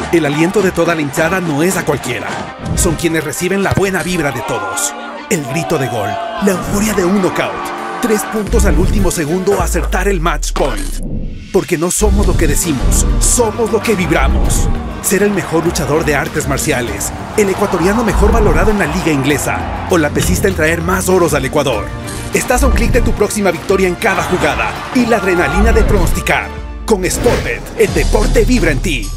El aliento de toda la hinchada no es a cualquiera. Son quienes reciben la buena vibra de todos. El grito de gol, la euforia de un knockout. 3 puntos al último segundo a acertar el match point. Porque no somos lo que decimos, somos lo que vibramos. Ser el mejor luchador de artes marciales, el ecuatoriano mejor valorado en la liga inglesa o la pesista en traer más oros al Ecuador. Estás a un clic de tu próxima victoria en cada jugada y la adrenalina de pronosticar. Con Sportbet, el deporte vibra en ti.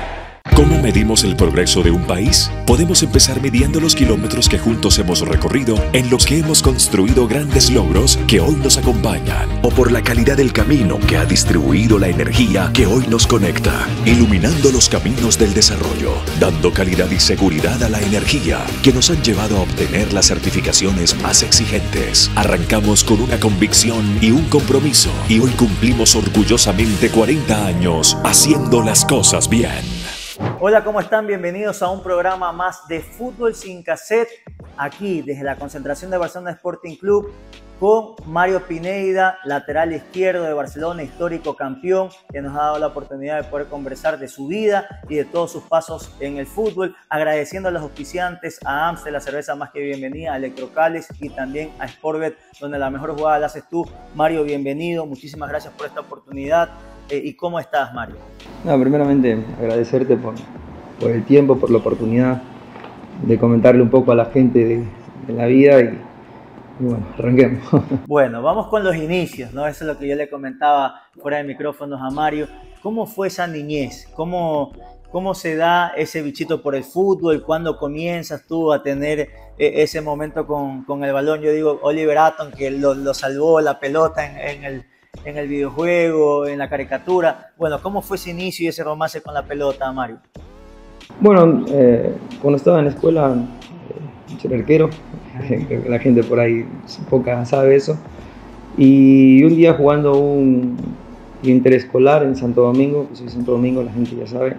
¿Cómo medimos el progreso de un país? Podemos empezar midiendo los kilómetros que juntos hemos recorrido, en los que hemos construido grandes logros que hoy nos acompañan, o por la calidad del camino que ha distribuido la energía que hoy nos conecta, iluminando los caminos del desarrollo, dando calidad y seguridad a la energía que nos han llevado a obtener las certificaciones más exigentes. Arrancamos con una convicción y un compromiso, y hoy cumplimos orgullosamente 40 años haciendo las cosas bien. Hola, ¿cómo están? Bienvenidos a un programa más de Fútbol Sin Cassette, aquí desde la concentración de Barcelona Sporting Club, con Mario Pineda, lateral izquierdo de Barcelona, histórico campeón, que nos ha dado la oportunidad de poder conversar de su vida y de todos sus pasos en el fútbol, agradeciendo a los auspiciantes, a Amstel, la cerveza más que bienvenida, a Electrocales y también a Sportbet, donde la mejor jugada la haces tú. Mario, bienvenido, muchísimas gracias por esta oportunidad. ¿Y cómo estás, Mario? No, primeramente agradecerte por el tiempo, por la oportunidad de comentarle un poco a la gente de la vida y bueno, arranquemos. Bueno, vamos con los inicios, ¿no? Eso es lo que yo le comentaba fuera de micrófonos a Mario. ¿Cómo fue esa niñez? ¿Cómo se da ese bichito por el fútbol? ¿Cuándo comienzas tú a tener ese momento con el balón? Yo digo, Oliver Atom, que lo salvó la pelota en el videojuego, en la caricatura. Bueno, ¿cómo fue ese inicio y ese romance con la pelota, Mario? Bueno, cuando estaba en la escuela, yo era arquero, la gente por ahí poca sabe eso, y un día jugando un interescolar en Santo Domingo, que soy de Santo Domingo, la gente ya sabe,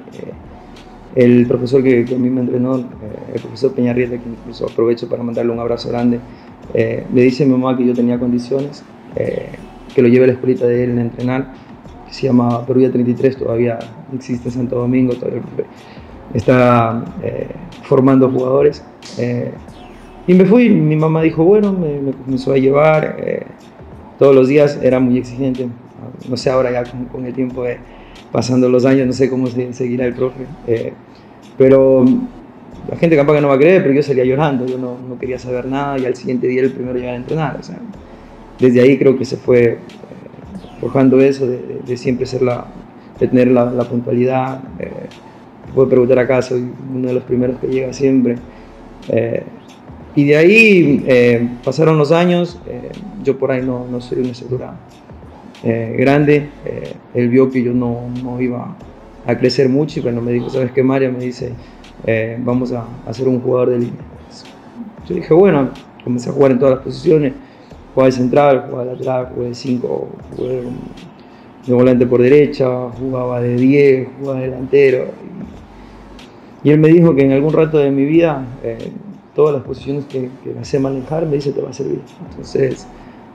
el profesor que a mí me entrenó, el profesor Peñarrieta, que incluso aprovecho para mandarle un abrazo grande, me dice a mi mamá que yo tenía condiciones, que lo lleve a la escuelita de él a entrenar, que se llama Perugia 33, todavía existe en Santo Domingo, todavía está formando jugadores. Y me fui, mi mamá dijo, bueno, me comenzó a llevar, todos los días era muy exigente, no sé ahora ya con el tiempo pasando los años, no sé cómo seguirá el profe, pero la gente capaz que no va a creer, pero yo salía llorando, yo no quería saber nada y al siguiente día el primero llegar a entrenar, o sea, desde ahí creo que se fue forjando eso de siempre de tener la puntualidad. Puedo preguntar acá, soy uno de los primeros que llega siempre. Y de ahí pasaron los años, yo por ahí no soy una estatura grande. Él vio que yo no iba a crecer mucho y cuando me dijo, ¿sabes qué, Mario? Me dice, vamos a hacer un jugador de línea. Yo dije, bueno, comencé a jugar en todas las posiciones. Jugaba de central, jugaba de lateral, jugué de 5, jugué de volante por derecha, jugaba de 10, jugaba de delantero. Y él me dijo que en algún rato de mi vida, todas las posiciones que me sé manejar, me dice, te va a servir. Entonces,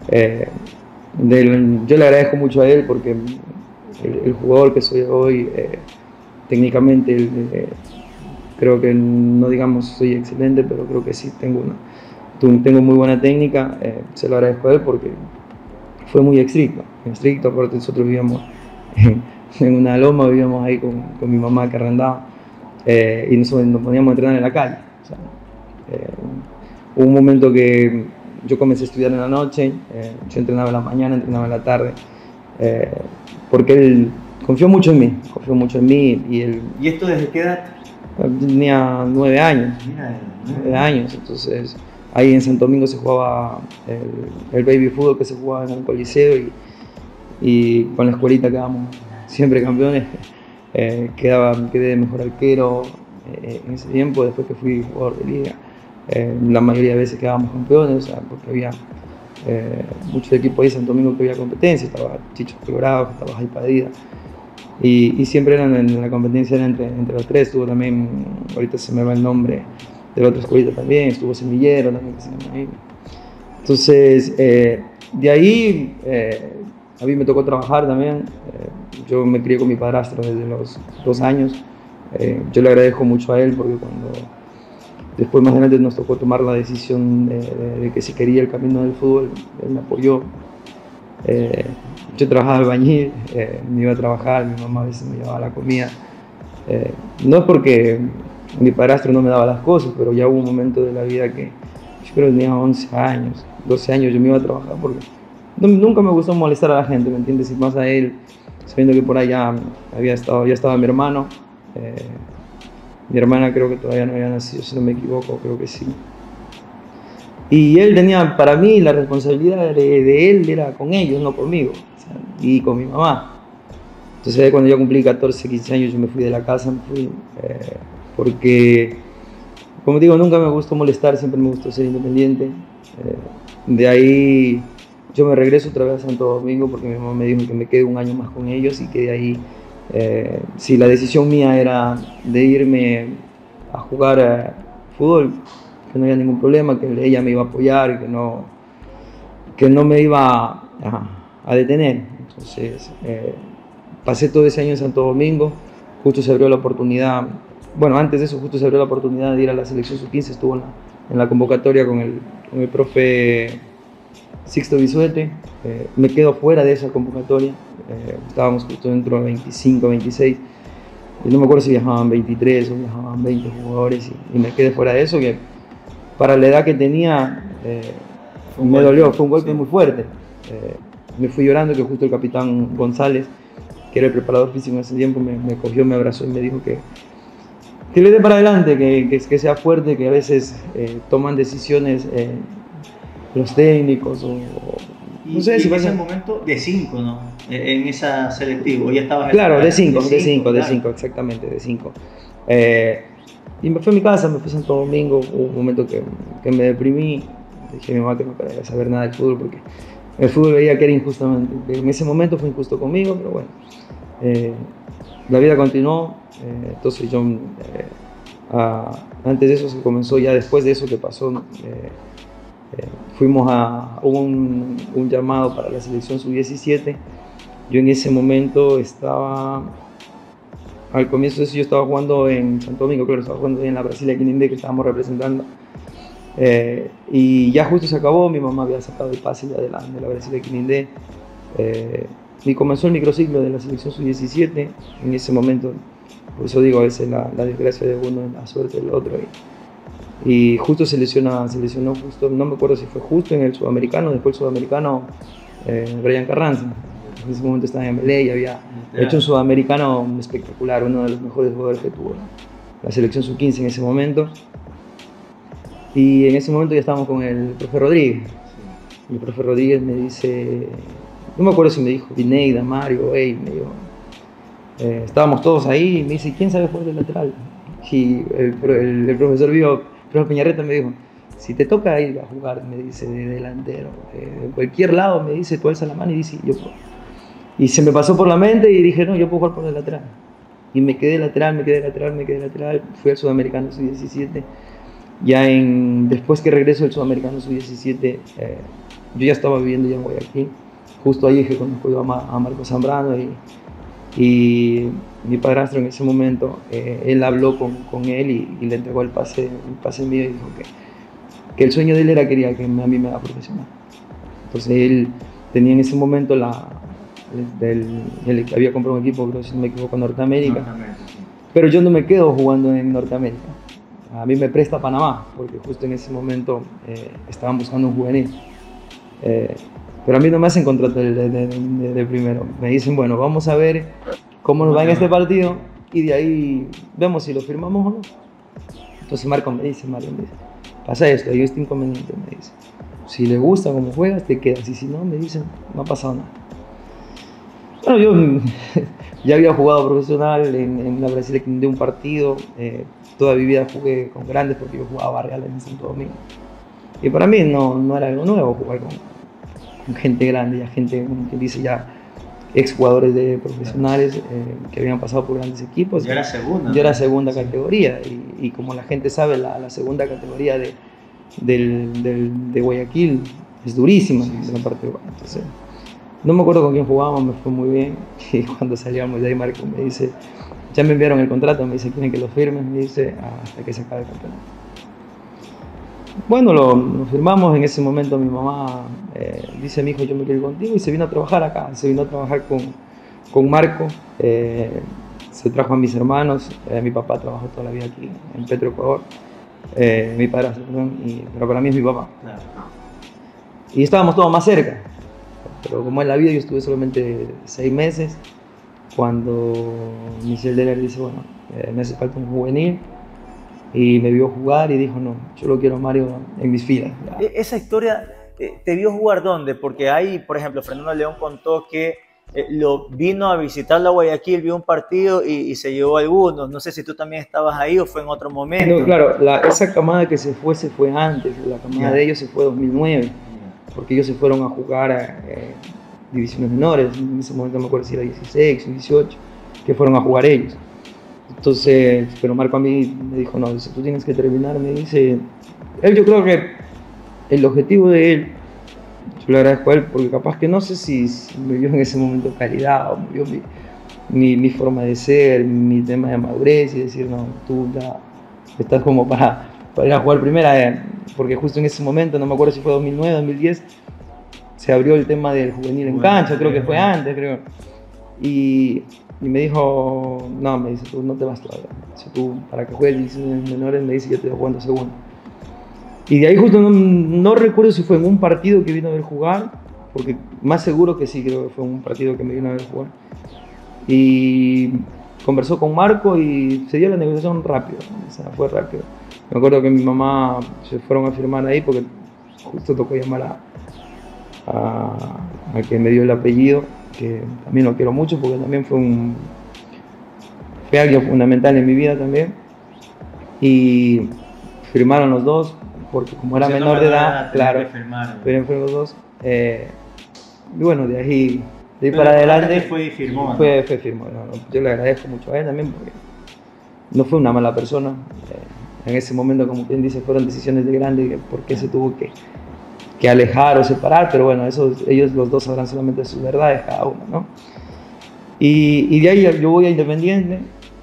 yo le agradezco mucho a él porque el jugador que soy hoy, técnicamente, creo que no digamos soy excelente, pero creo que sí tengo muy buena técnica, se lo agradezco a él porque fue muy estricto, aparte nosotros vivíamos en una loma, vivíamos ahí con mi mamá que arrendaba y nosotros nos poníamos a entrenar en la calle. O sea, hubo un momento que yo comencé a estudiar en la noche, yo entrenaba en la mañana, entrenaba en la tarde, porque él confió mucho en mí y él... ¿Y esto desde qué edad? Tenía 9 años, 9 años, entonces... Ahí en Santo Domingo se jugaba el baby fútbol que se jugaba en el Coliseo y con la escuelita quedamos siempre campeones. Quedé de mejor arquero en ese tiempo, después que fui jugador de liga. La mayoría de veces quedábamos campeones, o sea, porque había muchos equipos ahí en Santo Domingo que había competencia, estaba Chicho Colorado, estaba Jai Padilla. Y siempre eran en la competencia entre los tres. Estuvo también, ahorita se me va el nombre, de la otra escuelita también, estuvo Semillero también, que se llama ahí. Entonces, de ahí, a mí me tocó trabajar también. Yo me crié con mi padrastro desde los 2 años. Yo le agradezco mucho a él porque cuando después más adelante nos tocó tomar la decisión de que si quería el camino del fútbol, él me apoyó. Yo trabajaba de albañil, me iba a trabajar, mi mamá a veces me llevaba la comida. No es porque mi padrastro no me daba las cosas, pero ya hubo un momento de la vida que yo creo que tenía 11 años, 12 años, yo me iba a trabajar porque nunca me gustó molestar a la gente, ¿me entiendes? Y más a él, sabiendo que por allá ya estaba mi hermano. Mi hermana creo que todavía no había nacido, si no me equivoco, creo que sí. Y él tenía, para mí, la responsabilidad de él era con ellos, no conmigo, o sea, y con mi mamá. Entonces cuando yo cumplí 14, 15 años, yo me fui de la casa, porque, como digo, nunca me gustó molestar, siempre me gustó ser independiente. De ahí yo me regreso otra vez a Santo Domingo porque mi mamá me dijo que me quede un año más con ellos y que de ahí, si la decisión mía era de irme a jugar fútbol, que no había ningún problema, que ella me iba a apoyar, que no me iba a detener. Entonces pasé todo ese año en Santo Domingo, justo se abrió la oportunidad, bueno, antes de eso justo se abrió la oportunidad de ir a la selección sub-15, estuvo en la convocatoria con el profe Sixto Bisuete. Me quedo fuera de esa convocatoria, estábamos justo dentro de 25, 26, y no me acuerdo si viajaban 23 o viajaban 20 jugadores, y me quedé fuera de eso, que para la edad que tenía me dolió, fue un golpe muy fuerte. Me fui llorando, que justo el capitán González, que era el preparador físico en ese tiempo, me cogió, me abrazó y me dijo que le dé para adelante, que sea fuerte, que a veces toman decisiones los técnicos no sé si fue en ese momento de 5, ¿no? En esa selectiva, ya estabas... Claro, de 5, exactamente, de 5. Y me fui a mi casa, me fui a Santo Domingo, hubo un momento que me deprimí, dije a mi mamá que no quería saber nada del fútbol porque el fútbol veía que era injustamente, que en ese momento fue injusto conmigo, pero bueno, la vida continuó. Entonces yo, antes de eso se comenzó, ya después de eso que pasó, hubo un llamado para la selección sub-17. Yo en ese momento estaba, al comienzo de eso yo estaba jugando en Santo Domingo, creo que estaba jugando en la Brasilia Quinindé, que estábamos representando, y ya justo se acabó, mi mamá había sacado el pase ya de la Brasilia Quinindé, y comenzó el microciclo de la selección sub-17. En ese momento, por eso digo, a veces la desgracia de uno es la suerte del otro, y justo se lesionó justo, no me acuerdo si fue justo en el sudamericano, después el sudamericano, Brian Carranza. En ese momento estaba en MLE y había hecho un sudamericano espectacular, uno de los mejores jugadores que tuvo la selección sub-15 en ese momento. Y en ese momento ya estábamos con el profe Rodríguez. Y el profe Rodríguez me dice, no me acuerdo si me dijo Pineida, Mario, me dijo, estábamos todos ahí, y me dice, ¿quién sabe jugar de lateral? Y el profesor profe Peñarreta me dijo, si te toca ir a jugar, me dice, de delantero, de cualquier lado, me dice, tú alza la mano y dice, yo puedo. Y se me pasó por la mente y dije, no, yo puedo jugar por el lateral. Y me quedé lateral, fui al Sudamericano Sub-17. Ya después que regreso del Sudamericano Sub-17, yo ya estaba viviendo ya en Guayaquil. Justo ahí que conozco yo a Marco Zambrano y mi padrastro en ese momento, él habló con él y le entregó el pase mío y dijo que el sueño de él era quería que a mí me haga profesional. Entonces él tenía en ese momento él había comprado un equipo, creo, si no me equivoco, Norteamérica. Pero yo no me quedo jugando en Norteamérica. A mí me presta Panamá, porque justo en ese momento estaban buscando un juvenil. Pero a mí no me hacen contrato de primero. Me dicen, bueno, vamos a ver cómo nos va en este partido y de ahí vemos si lo firmamos o no. Entonces Mario me dice, pasa esto, hay este inconveniente, me dice. Si le gusta cómo juegas, te quedas. Y si no, me dicen, no ha pasado nada. Bueno, yo ya había jugado profesional en la Brasilia de un partido. Toda mi vida jugué con grandes porque yo jugaba Real en Santo Domingo. Y para mí no era algo nuevo jugar con gente grande, ya gente, como que dice, ya exjugadores profesionales que habían pasado por grandes equipos. Ya era segunda. Ya era segunda categoría. Y como la gente sabe, la segunda categoría de Guayaquil es durísima, sí. En la parte de Entonces, No me acuerdo con quién jugábamos, me fue muy bien. Y cuando salíamos de ahí, Marco me dice, ya me enviaron el contrato, me dice, quieren que lo firme, me dice, hasta que se acabe el campeonato. Bueno, lo firmamos. En ese momento mi mamá dice, mi hijo, yo me quiero ir contigo, y se vino a trabajar acá, se vino a trabajar con Marco, se trajo a mis hermanos, mi papá trabajó toda la vida aquí en Petroecuador, mi padrastro, perdón, pero para mí es mi papá. Claro. Y estábamos todos más cerca, pero como en la vida yo estuve solamente 6 meses, cuando Michel Deller dice, bueno, me hace falta un juvenil, y me vio jugar y dijo, no, yo lo quiero Mario en mis filas. Esa historia, ¿te vio jugar dónde? Porque ahí, por ejemplo, Fernando León contó que lo vino a visitar la Guayaquil, vio un partido y se llevó algunos. No sé si tú también estabas ahí o fue en otro momento. No, claro, esa camada que se fue antes, la camada de ellos se fue en 2009, porque ellos se fueron a jugar a divisiones menores. En ese momento no me acuerdo si era 16 o 18, que fueron a jugar ellos. Entonces, pero Marco a mí me dijo, no, dice, tú tienes que terminar, me dice. Yo creo que el objetivo de él, yo le agradezco a él, porque capaz que no sé si me vio en ese momento calidad, o me vio mi forma de ser, mi tema de madurez, y decir, no, tú ya estás como para ir a jugar primera, porque justo en ese momento, no me acuerdo si fue 2009, 2010, se abrió el tema del juvenil en cancha, creo que fue antes, creo. Y me dijo, no, me dice, tú no te vas todavía. Si tú, para que juegues divisiones menores, me dice, yo te voy jugando segundo. Y de ahí justo no recuerdo si fue en un partido que vino a ver jugar, porque más seguro que sí, creo que fue un partido que me vino a ver jugar. Y conversó con Marco y se dio la negociación rápido, o sea, fue rápido. Me acuerdo que mi mamá se fueron a firmar ahí porque justo tocó llamar a quien me dio el apellido, que también lo quiero mucho porque también fue alguien fundamental en mi vida también, y firmaron los dos porque como era menor de edad, claro, pero fueron los dos, y bueno, de ahí para adelante fue y firmó. Fue firmó, no, yo le agradezco mucho a él también porque no fue una mala persona, en ese momento, como quien dice, fueron decisiones de grande porque se tuvo que alejar o separar, pero bueno, ellos los dos sabrán solamente sus verdades cada uno, ¿no? Y de ahí yo voy a Independiente,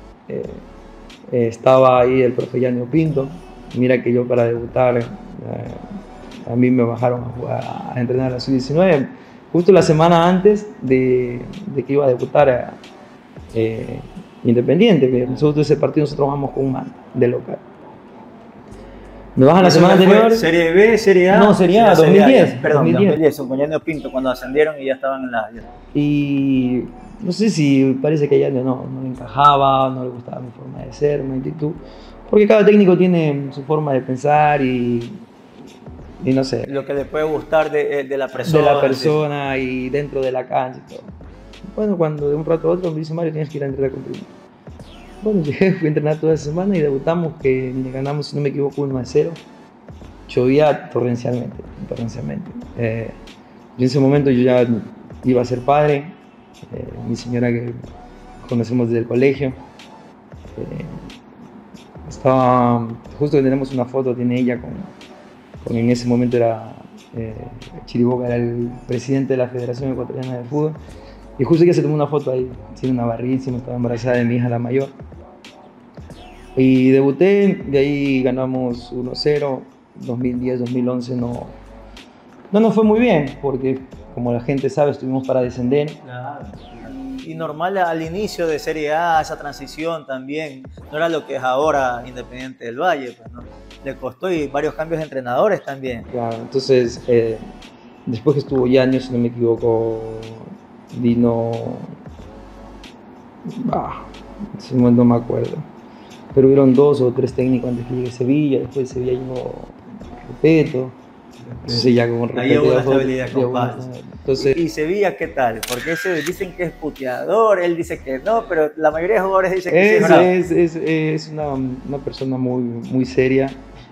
estaba ahí el profe Yanio Pinto. Mira que yo para debutar, a mí me bajaron a entrenar a la sub-19, justo la semana antes de que iba a debutar Independiente, que nosotros ese partido nosotros vamos con un man de local. Me bajan la semana anterior. ¿Serie B, Serie A? No, Serie A, 2010. Perdón, 2010, con Yanio Pinto, cuando ascendieron y ya estaban en la... Y no sé si parece que a Yanio no le encajaba, no le gustaba mi forma de ser, mi actitud, porque cada técnico tiene su forma de pensar y no sé. Lo que le puede gustar de la persona. De la persona y dentro de la cancha y todo. Bueno, cuando de un rato a otro me dice, Mario, tienes que ir a entrenar con Primo. Bueno, llegué, fui a entrenar toda la semana y debutamos, que le ganamos, si no me equivoco, 1-0. Llovía torrencialmente. Yo en ese momento yo ya iba a ser padre, mi señora que conocemos desde el colegio. Estaba, justo tenemos una foto, tiene ella con en ese momento era Chiriboga, era el presidente de la Federación Ecuatoriana de Fútbol. Y justo ella se tomó una foto ahí, tiene una barrísima, estaba embarazada de mi hija, la mayor. Y debuté, de ahí ganamos 1-0, 2010, 2011 no nos fue muy bien, porque como la gente sabe, estuvimos para descender. Claro. Y normal al inicio de Serie A, esa transición también, no era lo que es ahora Independiente del Valle, pues, ¿no? Le costó y varios cambios de entrenadores también. Claro, entonces, después que estuvo Yanio, si no me equivoco, vino, en ese momento no me acuerdo, pero hubieron 2 o 3 técnicos antes que llegue Sevilla, después de Sevilla llegó Repeto, entonces ya con Repeto. Ahí hubo una estabilidad, compadre. Entonces, ¿Y Sevilla qué tal? Porque dicen que es puteador, él dice que no, pero la mayoría de jugadores dicen que sí. Es una persona muy seria,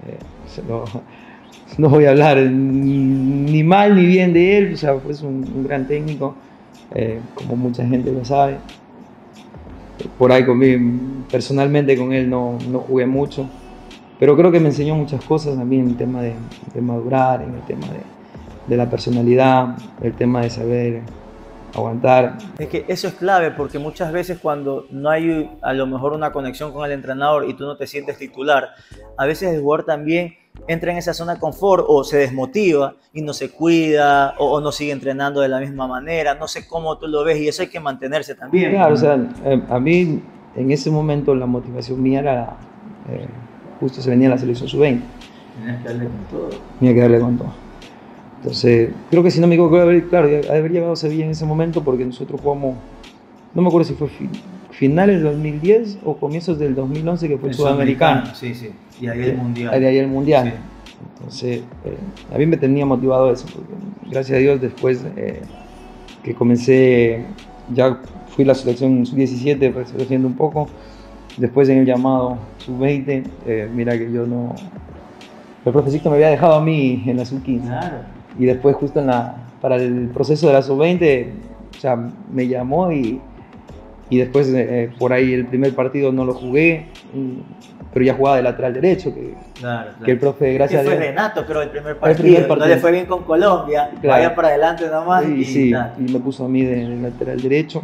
no voy a hablar ni mal ni bien de él, o sea, fue un gran técnico. Como mucha gente lo sabe, por ahí personalmente con él no jugué mucho, pero creo que me enseñó muchas cosas también en el tema de madurar, en el tema de la personalidad, el tema de saber aguantar. Es que eso es clave porque muchas veces cuando no hay a lo mejor una conexión con el entrenador y tú no te sientes titular, a veces el jugador también entra en esa zona de confort o se desmotiva y no se cuida o no sigue entrenando de la misma manera. No sé cómo tú lo ves y eso hay que mantenerse también. Claro, o sea, a mí en ese momento la motivación mía era, justo se venía la selección sub-20. Tienes que darle con todo. Tenía que darle con todo. Entonces, creo que si no me equivoco, claro, haber llegado a Sevilla en ese momento porque nosotros jugamos, no me acuerdo si fue finales del 2010 o comienzos del 2011 que fue el Sudamericano. Sí, sí. Y ahí el Mundial. De ahí el Mundial. Sí. Entonces, a mí me tenía motivado eso, porque gracias a Dios después que comencé, ya fui a la selección sub-17, pues, haciendo un poco, después en el llamado sub-20, mira que yo no... El profesito me había dejado a mí en la sub-15. Claro. Y después justo para el proceso de la sub-20, o sea, me llamó y después por ahí el primer partido no lo jugué, pero ya jugaba de lateral derecho, Claro. que el profe, gracias a Dios. Dios... Fue Renato, creo, el primer partido. No le fue bien con Colombia, Claro. vaya para adelante nomás. Sí, y me puso a mí de lateral derecho.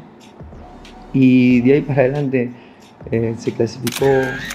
Y de ahí para adelante se clasificó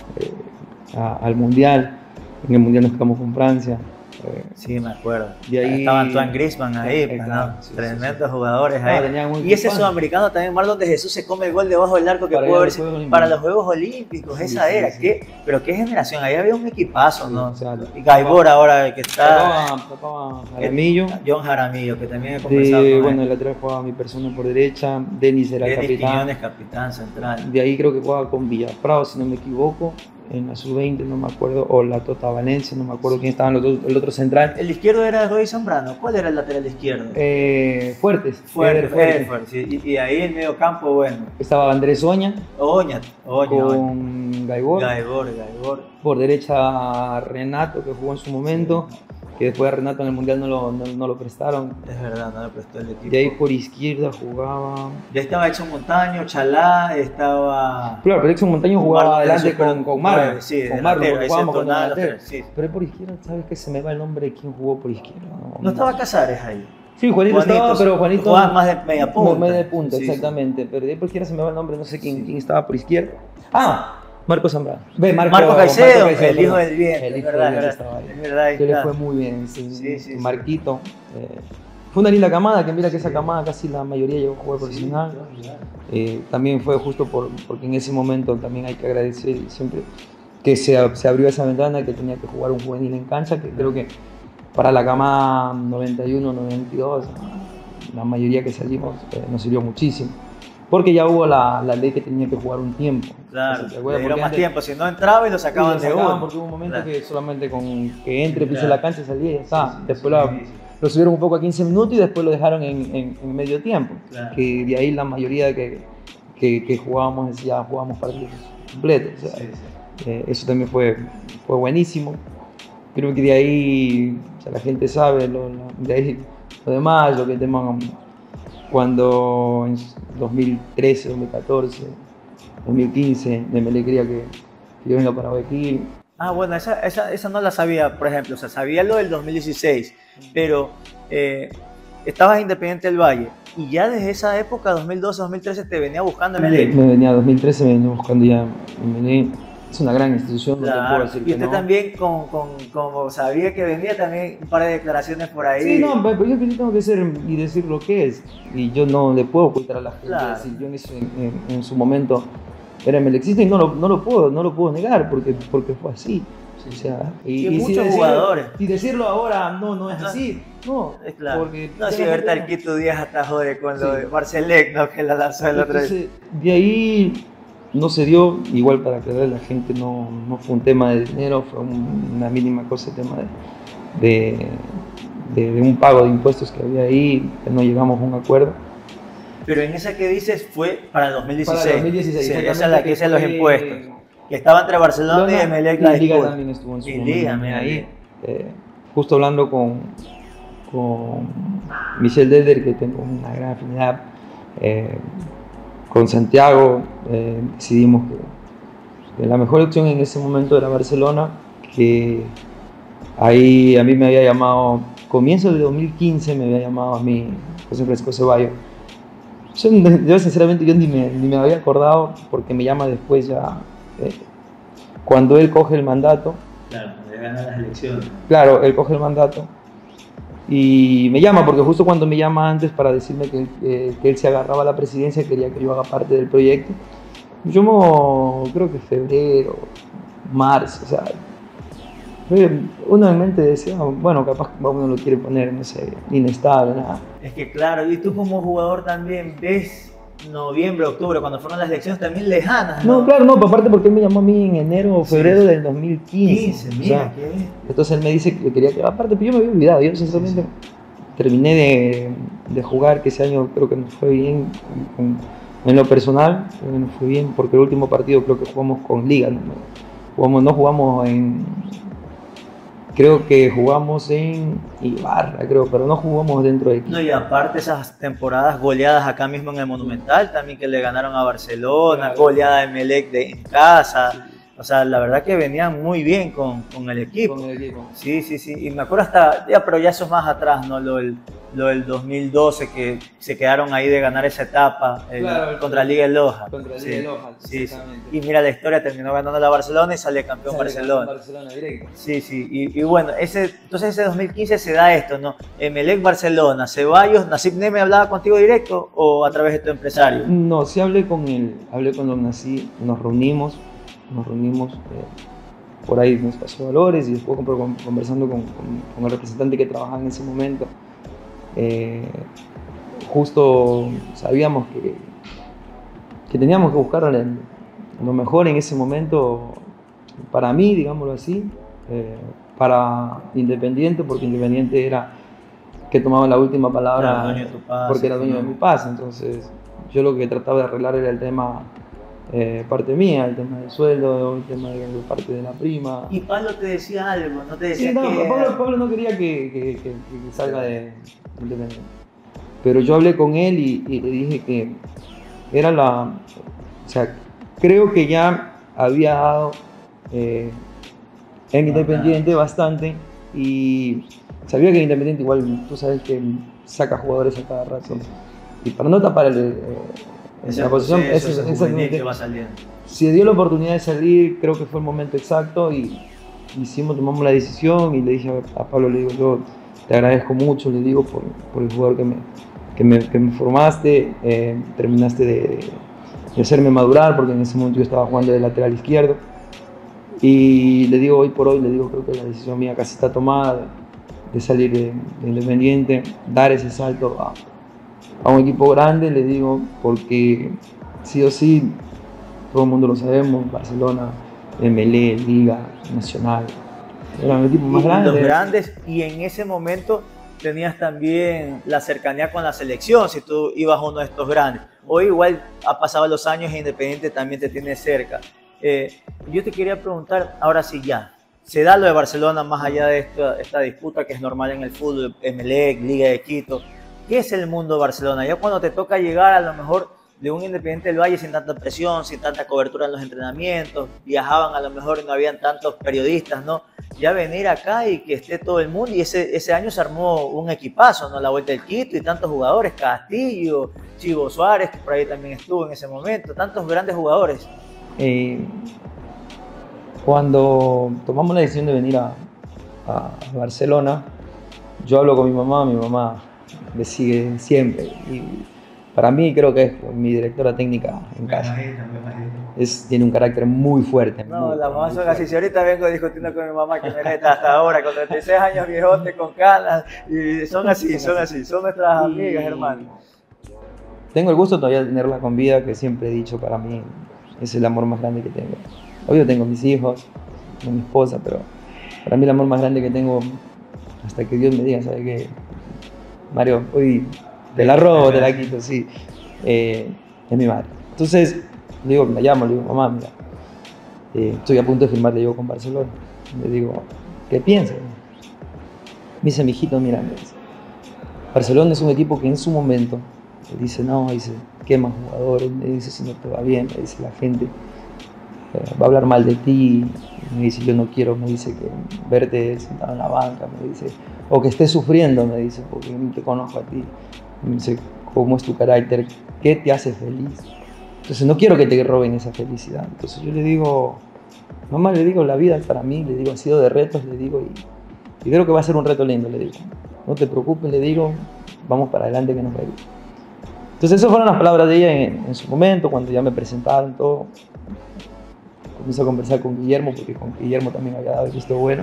al Mundial. En el Mundial nos quedamos con Francia. Sí, me acuerdo. De ahí, estaba Antoine Griezmann ahí, pues, ¿no? sí, Tremendos jugadores ahí. Y y ese sudamericano también, Marlon de Jesús se come el gol debajo del arco que pudo haber sido para los Juegos Olímpicos, esa era. Sí. Pero qué generación, ahí había un equipazo, ¿no? O sea, y Gaibor ahora que está... Tocaba Jaramillo. John Jaramillo, que también he conversado con bueno, él. el lateral jugaba mi persona por derecha, Denis era el capitán. Quiñones, capitán central. De ahí creo que jugaba con Villaprao, si no me equivoco. En la sub-20, no me acuerdo, o la Tota Valencia, no me acuerdo quién estaban el otro central. El izquierdo era Roy Zambrano. ¿Cuál era el lateral izquierdo? Fuertes. Sí. Y ahí en medio campo, bueno. Estaba Andrés Oña. Oña. Con Gaibor. Gaibor. Por derecha Renato, que jugó en su momento. Que después a Renato en el Mundial no lo prestaron. Es verdad, no le prestó el equipo. De ahí por izquierda jugaba... Ya estaba Exxon Montaño, Chalá, estaba... Claro, pero Exxon Montaño jugaba adelante con Marlon. Sí, con Marlon, porque jugábamos con delantero. Pero por izquierda, ¿sabes qué? Se me va el nombre de quién jugó por izquierda. No estaba Casares ahí. Sí, Juanito estaba, pero Juanito... Jugaba más de media punta. Media punta, exactamente. Sí. Pero de ahí por izquierda se me va el nombre, no sé quién estaba por izquierda. Marco Zambrano. Marco Caicedo, el hijo del bien. El hijo del bien estaba ahí. Es verdad. Que le fue muy bien. Marquito. Fue una linda camada, que mira que esa camada casi la mayoría llegó a jugar profesional. También fue justo porque en ese momento también hay que agradecer siempre que se abrió esa ventana, que tenía que jugar un juvenil en cancha, que creo que para la camada 91, 92, la mayoría que salimos nos sirvió muchísimo. Porque ya hubo la ley que tenía que jugar un tiempo. Claro, le dieron más tiempo. Si no entraba y lo sacaban de uno. Porque hubo un momento que solamente con que entre, pise la cancha, salía y ya está. Después lo subieron un poco a 15 minutos y después lo dejaron en medio tiempo. Claro. Que de ahí la mayoría que jugábamos ya jugábamos partidos completos. O sea, eso también fue buenísimo. Creo que de ahí, o sea, la gente sabe, de ahí lo demás, lo que tenemos... Cuando en 2013, 2014, 2015, me quería que yo venga para Guayaquil. Ah, bueno, esa no la sabía, por ejemplo. O sea, sabía lo del 2016, pero estabas Independiente del Valle y ya desde esa época, 2012, 2013, te venía buscando Emelec. Me venía 2013, me venía buscando ya Emelec. Es una gran institución. Claro. No puedo decir y usted no. También, como sabía que venía, también un par de declaraciones por ahí. Sí, no, pero yo tengo que ser y decir lo que es. Y yo no le puedo ocultar a la gente. Claro. Decir, yo en su momento era melexista y no lo puedo negar porque fue así. O sea, y muchos jugadores. Y decirlo ahora no es así. No, es claro. Porque no, si Berta el Quito Díaz hasta jode con lo de Marcelec, ¿no? Que la lanzó el otro día. De ahí no se dio, igual para aclarar a la gente, no fue un tema de dinero, fue una mínima cosa, el tema de un pago de impuestos que había ahí, que no llegamos a un acuerdo. Pero en esa que dices fue para el 2016. Para el 2016, sí, esa es la que dice los impuestos. Que estaba entre Barcelona y Emelec. La Liga también estuvo en su momento ahí. Justo hablando con Michel Delder, que tengo una gran afinidad, con Santiago, decidimos que la mejor opción en ese momento era Barcelona, que ahí a mí me había llamado, comienzo de 2015 me había llamado a mí José Francisco Ceballos, Yo sinceramente yo ni me había acordado porque me llama después ya, cuando él coge el mandato. Claro, cuando ganan las elecciones. Claro, él coge el mandato y me llama porque justo cuando me llama antes para decirme que él se agarraba a la presidencia, quería que yo haga parte del proyecto. Yo creo que febrero, marzo, o sea, uno en mente decía, bueno, capaz uno lo quiere poner, no sé, inestable, nada. Es que claro, y tú como jugador también ves noviembre, octubre, cuando fueron las elecciones también lejanas, ¿no? No, claro, no, aparte porque él me llamó a mí en enero o febrero del 2015. Mira, entonces él me dice que quería que haga parte, pero yo me había olvidado, yo sinceramente terminé de jugar, que ese año creo que nos fue bien en lo personal, creo que nos fue bien, porque el último partido creo que jugamos con Liga, no jugamos creo que jugamos en Ibarra, pero no jugamos dentro de aquí. No, y aparte esas temporadas goleadas acá mismo en el Monumental, también que le ganaron a Barcelona, goleada de Emelec en casa. O sea, la verdad que venían muy bien con el equipo. Con el equipo. Sí. Y me acuerdo pero ya eso es más atrás, ¿no? Lo del 2012, que se quedaron ahí de ganar esa etapa contra Liga de Loja. Contra Liga de Loja, sí. Y mira la historia, terminó ganando la Barcelona y sale campeón Barcelona. Directo. Sí. Y bueno, entonces ese 2015 se da esto, ¿no? Emelec Barcelona, Ceballos, Nasib Neme hablaba contigo directo o a través de tu empresario. No, sí hablé con don Nasib, nos reunimos, por ahí nos pasó valores y después conversando con el representante que trabajaba en ese momento, justo sabíamos que teníamos que buscar lo mejor en ese momento para mí, digámoslo así, para Independiente, porque Independiente era que tomaba la última palabra, porque era dueño de mi pase. Entonces yo lo que trataba de arreglar era el tema parte mía, el tema del sueldo, el tema de parte de la prima. ¿Y Pablo te decía algo? ¿No te decía sí, no, Pablo no quería que salga de Independiente. Pero yo hablé con él y le dije que era o sea, creo que ya había dado en Independiente bastante y sabía que Independiente igual, tú sabes que saca jugadores a cada rato. Y para no tapar la posición, exactamente, va saliendo. Se dio la oportunidad de salir, creo que fue el momento exacto y tomamos la decisión y le dije a Pablo, le digo, yo te agradezco mucho, le digo, por el jugador que me formaste, terminaste de hacerme madurar, porque en ese momento yo estaba jugando de lateral izquierdo y le digo, hoy por hoy, creo que la decisión mía casi está tomada de salir de Independiente, dar ese salto a un equipo grande, le digo, porque sí o sí, todo el mundo lo sabemos, Barcelona, Emelec, Liga, Nacional, eran los equipos más grandes. Los grandes, y en ese momento tenías también la cercanía con la selección, si tú ibas a uno de estos grandes. Hoy igual ha pasado los años e Independiente también te tiene cerca. Yo te quería preguntar, ahora sí ya, se da lo de Barcelona más allá de esta disputa que es normal en el fútbol, Emelec, Liga de Quito. ¿Qué es el mundo Barcelona? Ya cuando te toca llegar a lo mejor de un Independiente del Valle sin tanta presión, sin tanta cobertura en los entrenamientos, viajaban a lo mejor y no habían tantos periodistas, ¿no? Ya venir acá y que esté todo el mundo, y ese año se armó un equipazo, ¿no? La Vuelta del Quito y tantos jugadores, Castillo, Chivo Suárez, que por ahí también estuvo en ese momento, tantos grandes jugadores. Cuando tomamos la decisión de venir a Barcelona, yo hablo con mi mamá me sigue siempre y para mí creo que es mi directora técnica en casa. Tiene un carácter muy fuerte. No, las mamás son así. Si ahorita vengo discutiendo con mi mamá que me reta hasta ahora, con 36 años viejote, con canas, y son así, son nuestras amigas, hermano. Tengo el gusto todavía de tenerla con vida, que siempre he dicho, para mí es el amor más grande que tengo. Obvio tengo mis hijos, tengo mi esposa, pero para mí el amor más grande que tengo, hasta que Dios me diga, ¿sabes qué? Mario, hoy te la robo, te la quito, sí, es mi madre. Entonces, le digo, la llamo, le digo, mamá, mira, estoy a punto de firmar, le digo, con Barcelona. Le digo, ¿qué piensas? Me dice, mijito, mira, me dice, Barcelona es un equipo que en su momento, me dice, no, dice, quema jugadores, me dice, si no te va bien, me dice, la gente va a hablar mal de ti, me dice, yo no quiero, me dice, que verte sentado en la banca, me dice, o que estés sufriendo, me dice, porque no te conozco a ti. Me dice, cómo es tu carácter, qué te hace feliz. Entonces no quiero que te roben esa felicidad. Entonces yo le digo, mamá, le digo, la vida es para mí, le digo, ha sido de retos, le digo, y creo que va a ser un reto lindo, le digo. No te preocupes, le digo, vamos para adelante que nos va a ir. Entonces esas fueron las palabras de ella en su momento, cuando ya me presentaron todo. Comencé a conversar con Guillermo, porque con Guillermo también había dado el visto bueno.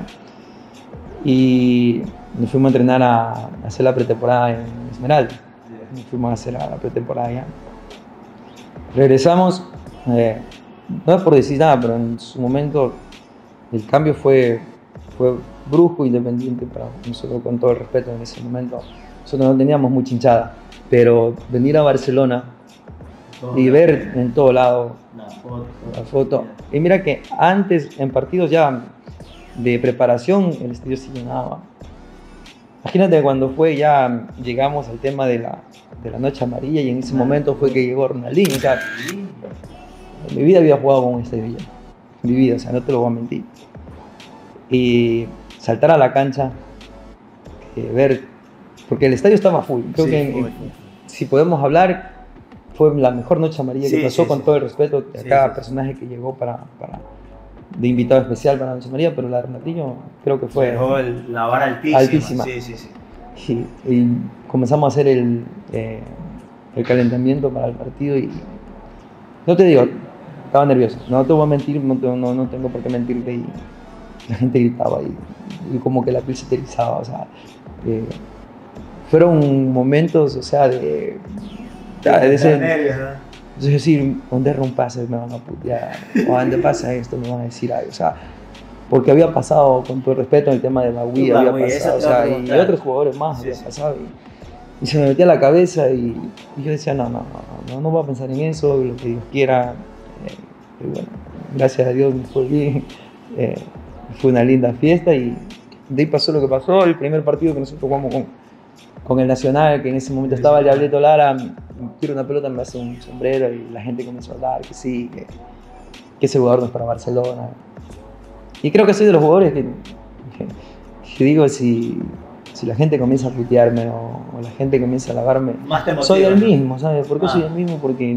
Y nos fuimos a entrenar a hacer la pretemporada en Esmeralda. Nos fuimos a hacer la pretemporada allá. Regresamos, no es por decir nada, pero en su momento el cambio fue brusco, Independiente para nosotros, con todo el respeto en ese momento. Nosotros no teníamos mucha hinchada, pero venir a Barcelona y ver en todo lado la foto. Y mira que antes, en partidos ya de preparación, el estadio se llenaba. Imagínate cuando ya llegamos al tema de la noche amarilla, y en ese momento fue que llegó Ronaldinho. O sea, en mi vida había jugado con un estadio lleno. En mi vida, o sea, no te lo voy a mentir. Y saltar a la cancha, ver, porque el estadio estaba full. Creo que si podemos hablar, fue la mejor noche amarilla que pasó, con todo el respeto a cada personaje que llegó de invitado especial para Noche Amarilla, pero la de Ronaldinho creo que fue la vara altísima. Y comenzamos a hacer el calentamiento para el partido, y no te digo, estaba nervioso, no te voy a mentir, no tengo por qué mentirte, y la gente gritaba y como que la piel se te erizaba, o sea, fueron momentos, o sea, de ese nervios, ¿no? Es decir, donde erra un pase me van a putear, o donde pasa esto me van a decir algo, o sea, porque había pasado, con todo el respeto, en el tema de Bagui, había pasado, o sea, y otros jugadores más había pasado, y se me metía a la cabeza, y yo decía, no voy a pensar en eso, lo que Dios quiera, y bueno, gracias a Dios me fue bien, fue una linda fiesta, y de ahí pasó lo que pasó. El primer partido que nosotros jugamos con el Nacional, que en ese momento estaba el Diablito Lara, tiro una pelota, me hace un sombrero, y la gente comenzó a hablar que sí, que ese jugador no es para Barcelona. Y creo que soy de los jugadores que digo, si la gente comienza a putearme o la gente comienza a alabarme, soy el mismo, ¿sabes? ¿Por qué soy el mismo? Porque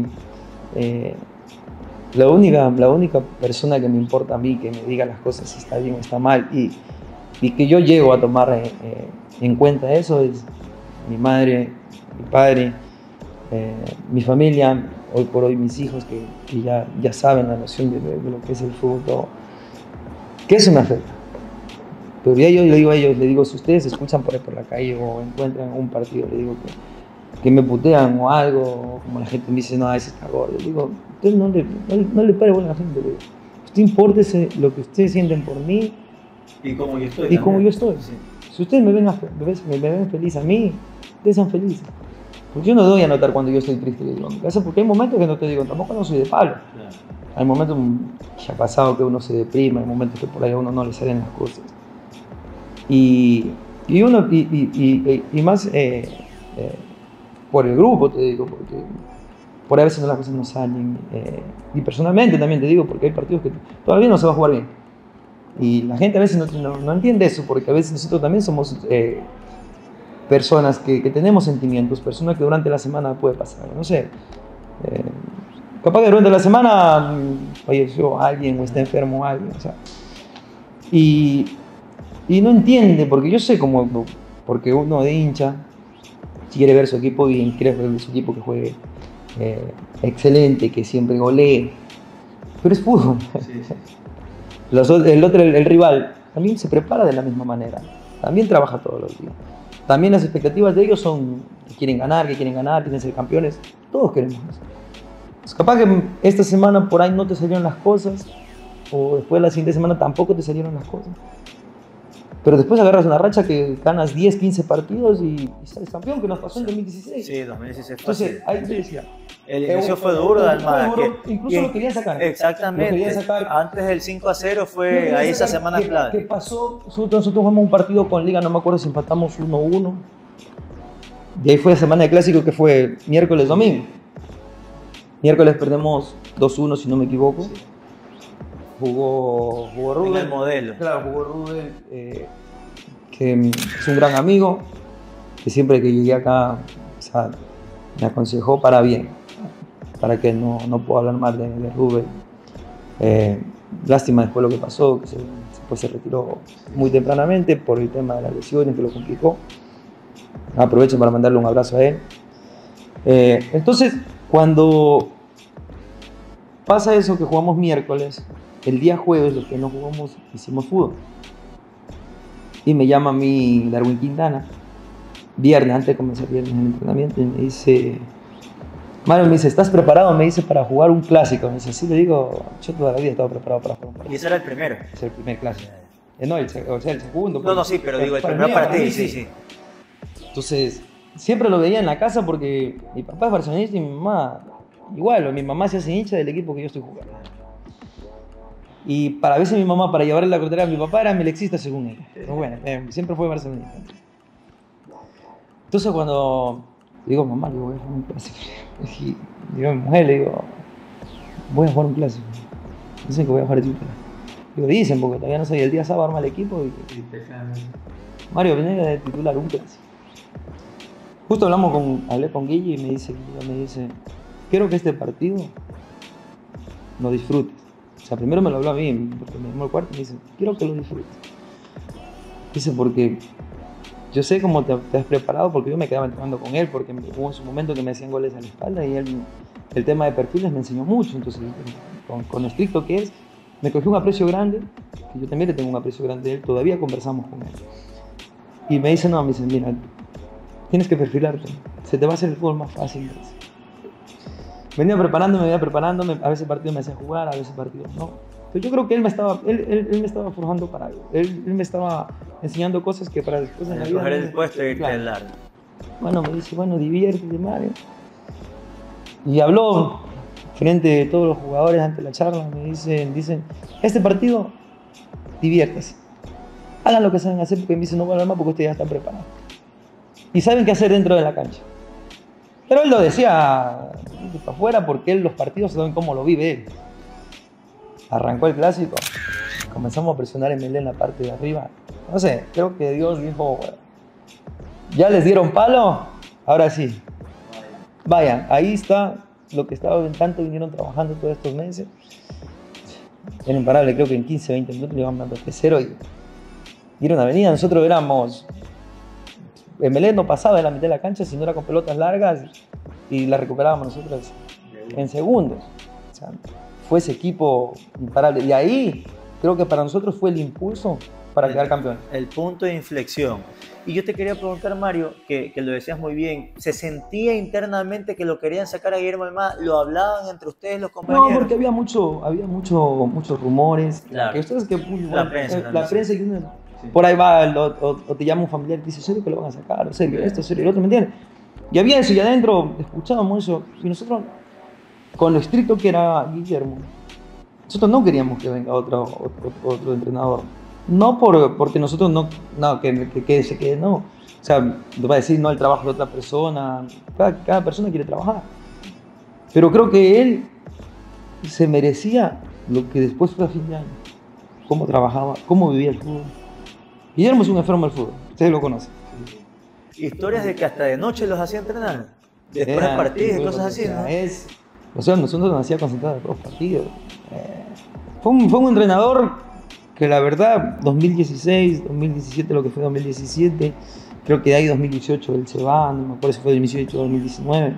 la única persona que me importa a mí, que me diga las cosas si está bien o está mal, y que yo llego a tomar en cuenta eso, es mi madre, mi padre, mi familia, hoy por hoy mis hijos, que ya saben la noción de lo que es el fútbol, todo. Que eso me afecta. Pero ya yo le digo a ellos, si ustedes escuchan por ahí por la calle o encuentran un partido, le digo que me putean o algo, o como la gente me dice, no, ese está gordo, le digo, usted no le pare bola a la gente, le digo, usted impórtese lo que ustedes sienten por mí y como yo estoy. Sí. Si ustedes me ven feliz a mí, ustedes sean felices. Porque yo no doy a notar cuando yo estoy triste, le digo, en mi casa, porque hay momentos que no te digo, tampoco no soy de palo. Claro. Hay momentos que ha pasado que uno se deprime, hay momentos que por ahí a uno no le salen las cosas. Y más por el grupo, te digo, porque por ahí a veces las cosas no salen. Y personalmente también te digo, porque hay partidos que todavía no se va a jugar bien. Y la gente a veces no entiende eso, porque a veces nosotros también somos personas que tenemos sentimientos, personas que durante la semana puede pasar, no sé. Capaz que durante la semana falleció alguien o está enfermo alguien, o sea. Y no entiende, porque yo sé cómo, porque uno de hincha quiere ver su equipo bien, quiere ver su equipo que juegue excelente, que siempre golee, pero es fútbol. Sí. El rival también se prepara de la misma manera, también trabaja todos los días, también las expectativas de ellos son que quieren ganar, quieren ser campeones, todos queremos eso. Pues capaz que esta semana por ahí no te salieron las cosas, o después de la siguiente semana tampoco te salieron las cosas. Pero después agarras una racha que ganas 10, 15 partidos y sales campeón, que nos pasó en 2016. Sí, 2016 fue. Entonces, ahí te decía. El inicio fue duro de Almada. Incluso lo querían sacar. Exactamente. Lo querían sacar. Antes del 5-0 fue ahí esa semana clave. ¿Qué pasó? Nosotros jugamos un partido con Liga, no me acuerdo si empatamos 1-1. De ahí fue la semana de clásico que fue miércoles, domingo. Miércoles perdemos 2-1, si no me equivoco. Sí. Jugó Rubén. En el modelo. Claro, jugó Rubén, que es un gran amigo, que siempre que llegué acá, o sea, me aconsejó para bien, para que no puedo hablar mal de Rubén. Lástima después lo que pasó, que después se retiró muy tempranamente por el tema de las lesiones que lo complicó. Aprovecho para mandarle un abrazo a él. Entonces, cuando pasa eso que jugamos miércoles, el día jueves, los que no jugamos, hicimos fútbol. Y me llama a mí Darwin Quintana, viernes, antes de comenzar viernes el entrenamiento, y me dice, Mario, me dice, ¿estás preparado? Me dice, para jugar un clásico. Me dice, sí, le digo, yo toda la vida estaba preparado para jugar un clásico. Y ese era el primero. Es el primer clásico. No, el segundo. No, sí, pero digo, el primero para ti, sí. Entonces, siempre lo veía en la casa porque mi papá es barcelonista y mi mamá igual, mi mamá se hace hincha del equipo que yo estoy jugando. Y para a veces mi mamá, para llevarle la contraria a mi papá, era melexista según ella. Pero bueno, siempre fue barcelonista. Entonces cuando digo, mamá, le voy a jugar un clásico. Y digo a mi mujer, le digo, voy a jugar un clásico. Dicen que voy a jugar titular. Digo, dicen, porque todavía no sé, el día sábado arma el equipo y Mario Pineda de titular, un clásico. Justo hablé con Guille y me dice, quiero que este partido lo disfrutes. O sea, primero me lo habló a mí, porque me llamó al cuarto y me dice, quiero que lo disfrutes. Dice, porque yo sé cómo te has preparado, porque yo me quedaba entrenando con él, porque hubo en su momento que me hacían goles a la espalda y él, el tema de perfiles me enseñó mucho. Entonces, con lo estricto que es, me cogió un aprecio grande, que yo también le tengo un aprecio grande de él, todavía conversamos con él. Y me dice, mira, tienes que perfilarte, se te va a hacer el fútbol más fácil. Venía preparándome, a veces partido me hacía jugar, a veces partido no. Pero yo creo que él me estaba forjando para algo, él me estaba enseñando cosas que para después en la vida... Coger el puesto y irte al largo. Bueno, me dice, diviértete, Mario. Y habló frente de todos los jugadores ante la charla, me dicen, este partido, diviértase. Hagan lo que saben hacer, porque me dicen, no van a hablar más porque ustedes ya están preparados. Y saben qué hacer dentro de la cancha. Pero él lo decía para afuera porque él los partidos saben cómo lo vive él. Arrancó el clásico, comenzamos a presionar en Melé en la parte de arriba. No sé, creo que Dios dijo, bueno, ya les dieron palo, ahora sí. Vayan, ahí está lo que tanto vinieron trabajando todos estos meses. Era imparable, creo que en 15, 20 minutos le iban dando 3-0 y era una avenida. Nosotros éramos... Melé no pasaba de la mitad de la cancha si no era con pelotas largas y la recuperábamos nosotros en segundos. O sea, fue ese equipo imparable. Y ahí creo que para nosotros fue el impulso para quedar campeón. El punto de inflexión. Y yo te quería preguntar, Mario, que lo decías muy bien, ¿se sentía internamente que lo querían sacar a Guillermo Almada? ¿Lo hablaban entre ustedes los compañeros? No, porque había muchos rumores. Claro. Que ustedes que la prensa y uno, sí. Por ahí va, o te llama un familiar y te dice, ¿serio que lo van a sacar? ¿Serio esto, serio el otro? ¿Me entiendes? Y había eso, y adentro escuchábamos eso. Y nosotros, con lo estricto que era Guillermo, nosotros no queríamos que venga otro entrenador. No porque nosotros que se quede, no. O sea, va a decir no el trabajo de otra persona. Cada persona quiere trabajar. Pero creo que él se merecía lo que después fue a fin de año. Cómo trabajaba, cómo vivía el fútbol. Guillermo es un enfermo del fútbol, ustedes lo conocen. Historias de que hasta de noche los hacía entrenar. Después de partidos y cosas así, ¿no? O sea, nosotros nos hacía concentrar en todos los partidos. Fue un entrenador que la verdad, 2016, 2017, lo que fue 2017, creo que de ahí 2018 él se va, no me acuerdo si fue 2018 o 2019.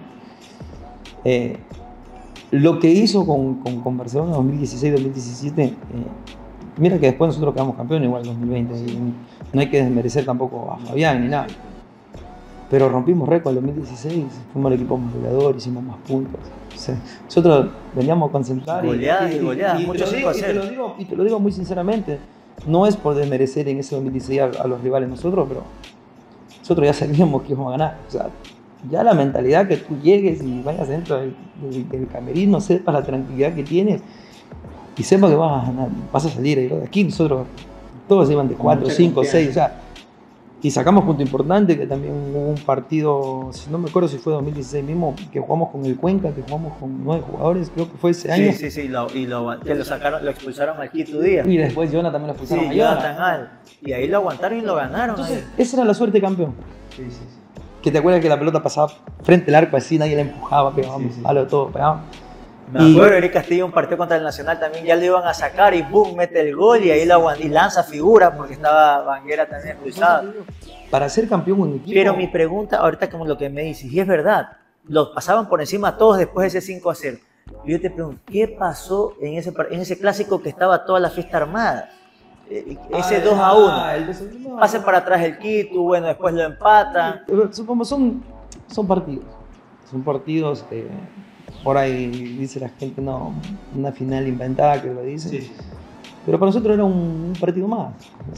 Lo que hizo con Barcelona 2016-2017, mira que después nosotros quedamos campeones igual en 2020, no hay que desmerecer tampoco a Fabián ni nada. Pero rompimos récord en 2016, fuimos el equipo más goleador, hicimos más puntos. O sea, nosotros veníamos a concentrar goleadas y te lo digo muy sinceramente, no es por desmerecer en ese 2016 a los rivales nosotros, pero nosotros ya sabíamos que íbamos a ganar. O sea, ya la mentalidad que tú llegues y vayas dentro del camerino, sepas la tranquilidad que tienes y sepas que vas a ganar, vas a salir de aquí. Nosotros todos iban de 4, 5, 6, o sea, y sacamos punto importante, que también hubo un partido, no me acuerdo si fue 2016 mismo, que jugamos con el Cuenca, que jugamos con 9 jugadores, creo que fue ese año. Sí, que lo sacaron, lo expulsaron al quinto día. Y después Jonathan también lo expulsaron a Jonathan. Y ahí lo aguantaron y lo ganaron. Entonces, esa era la suerte campeón. Sí. que te acuerdas que la pelota pasaba frente al arco así, nadie la empujaba, pegábamos palo, todo, pegábamos. Me acuerdo, Eric Castillo, un partido contra el Nacional también, ya le iban a sacar y boom, mete el gol y ahí y lanza figura porque estaba Banguera también expulsado. Para ser campeón un equipo... Pero mi pregunta, ahorita como lo que me dices, y es verdad, los pasaban por encima todos después de ese 5-0. Y yo te pregunto, ¿qué pasó en ese clásico que estaba toda la fiesta armada? Ese 2-1. Pasen para atrás el Quito, bueno, después lo empatan. Son partidos. Son partidos... por ahí dice la gente, no, una final inventada que lo dice. Sí. Pero para nosotros era un partido más.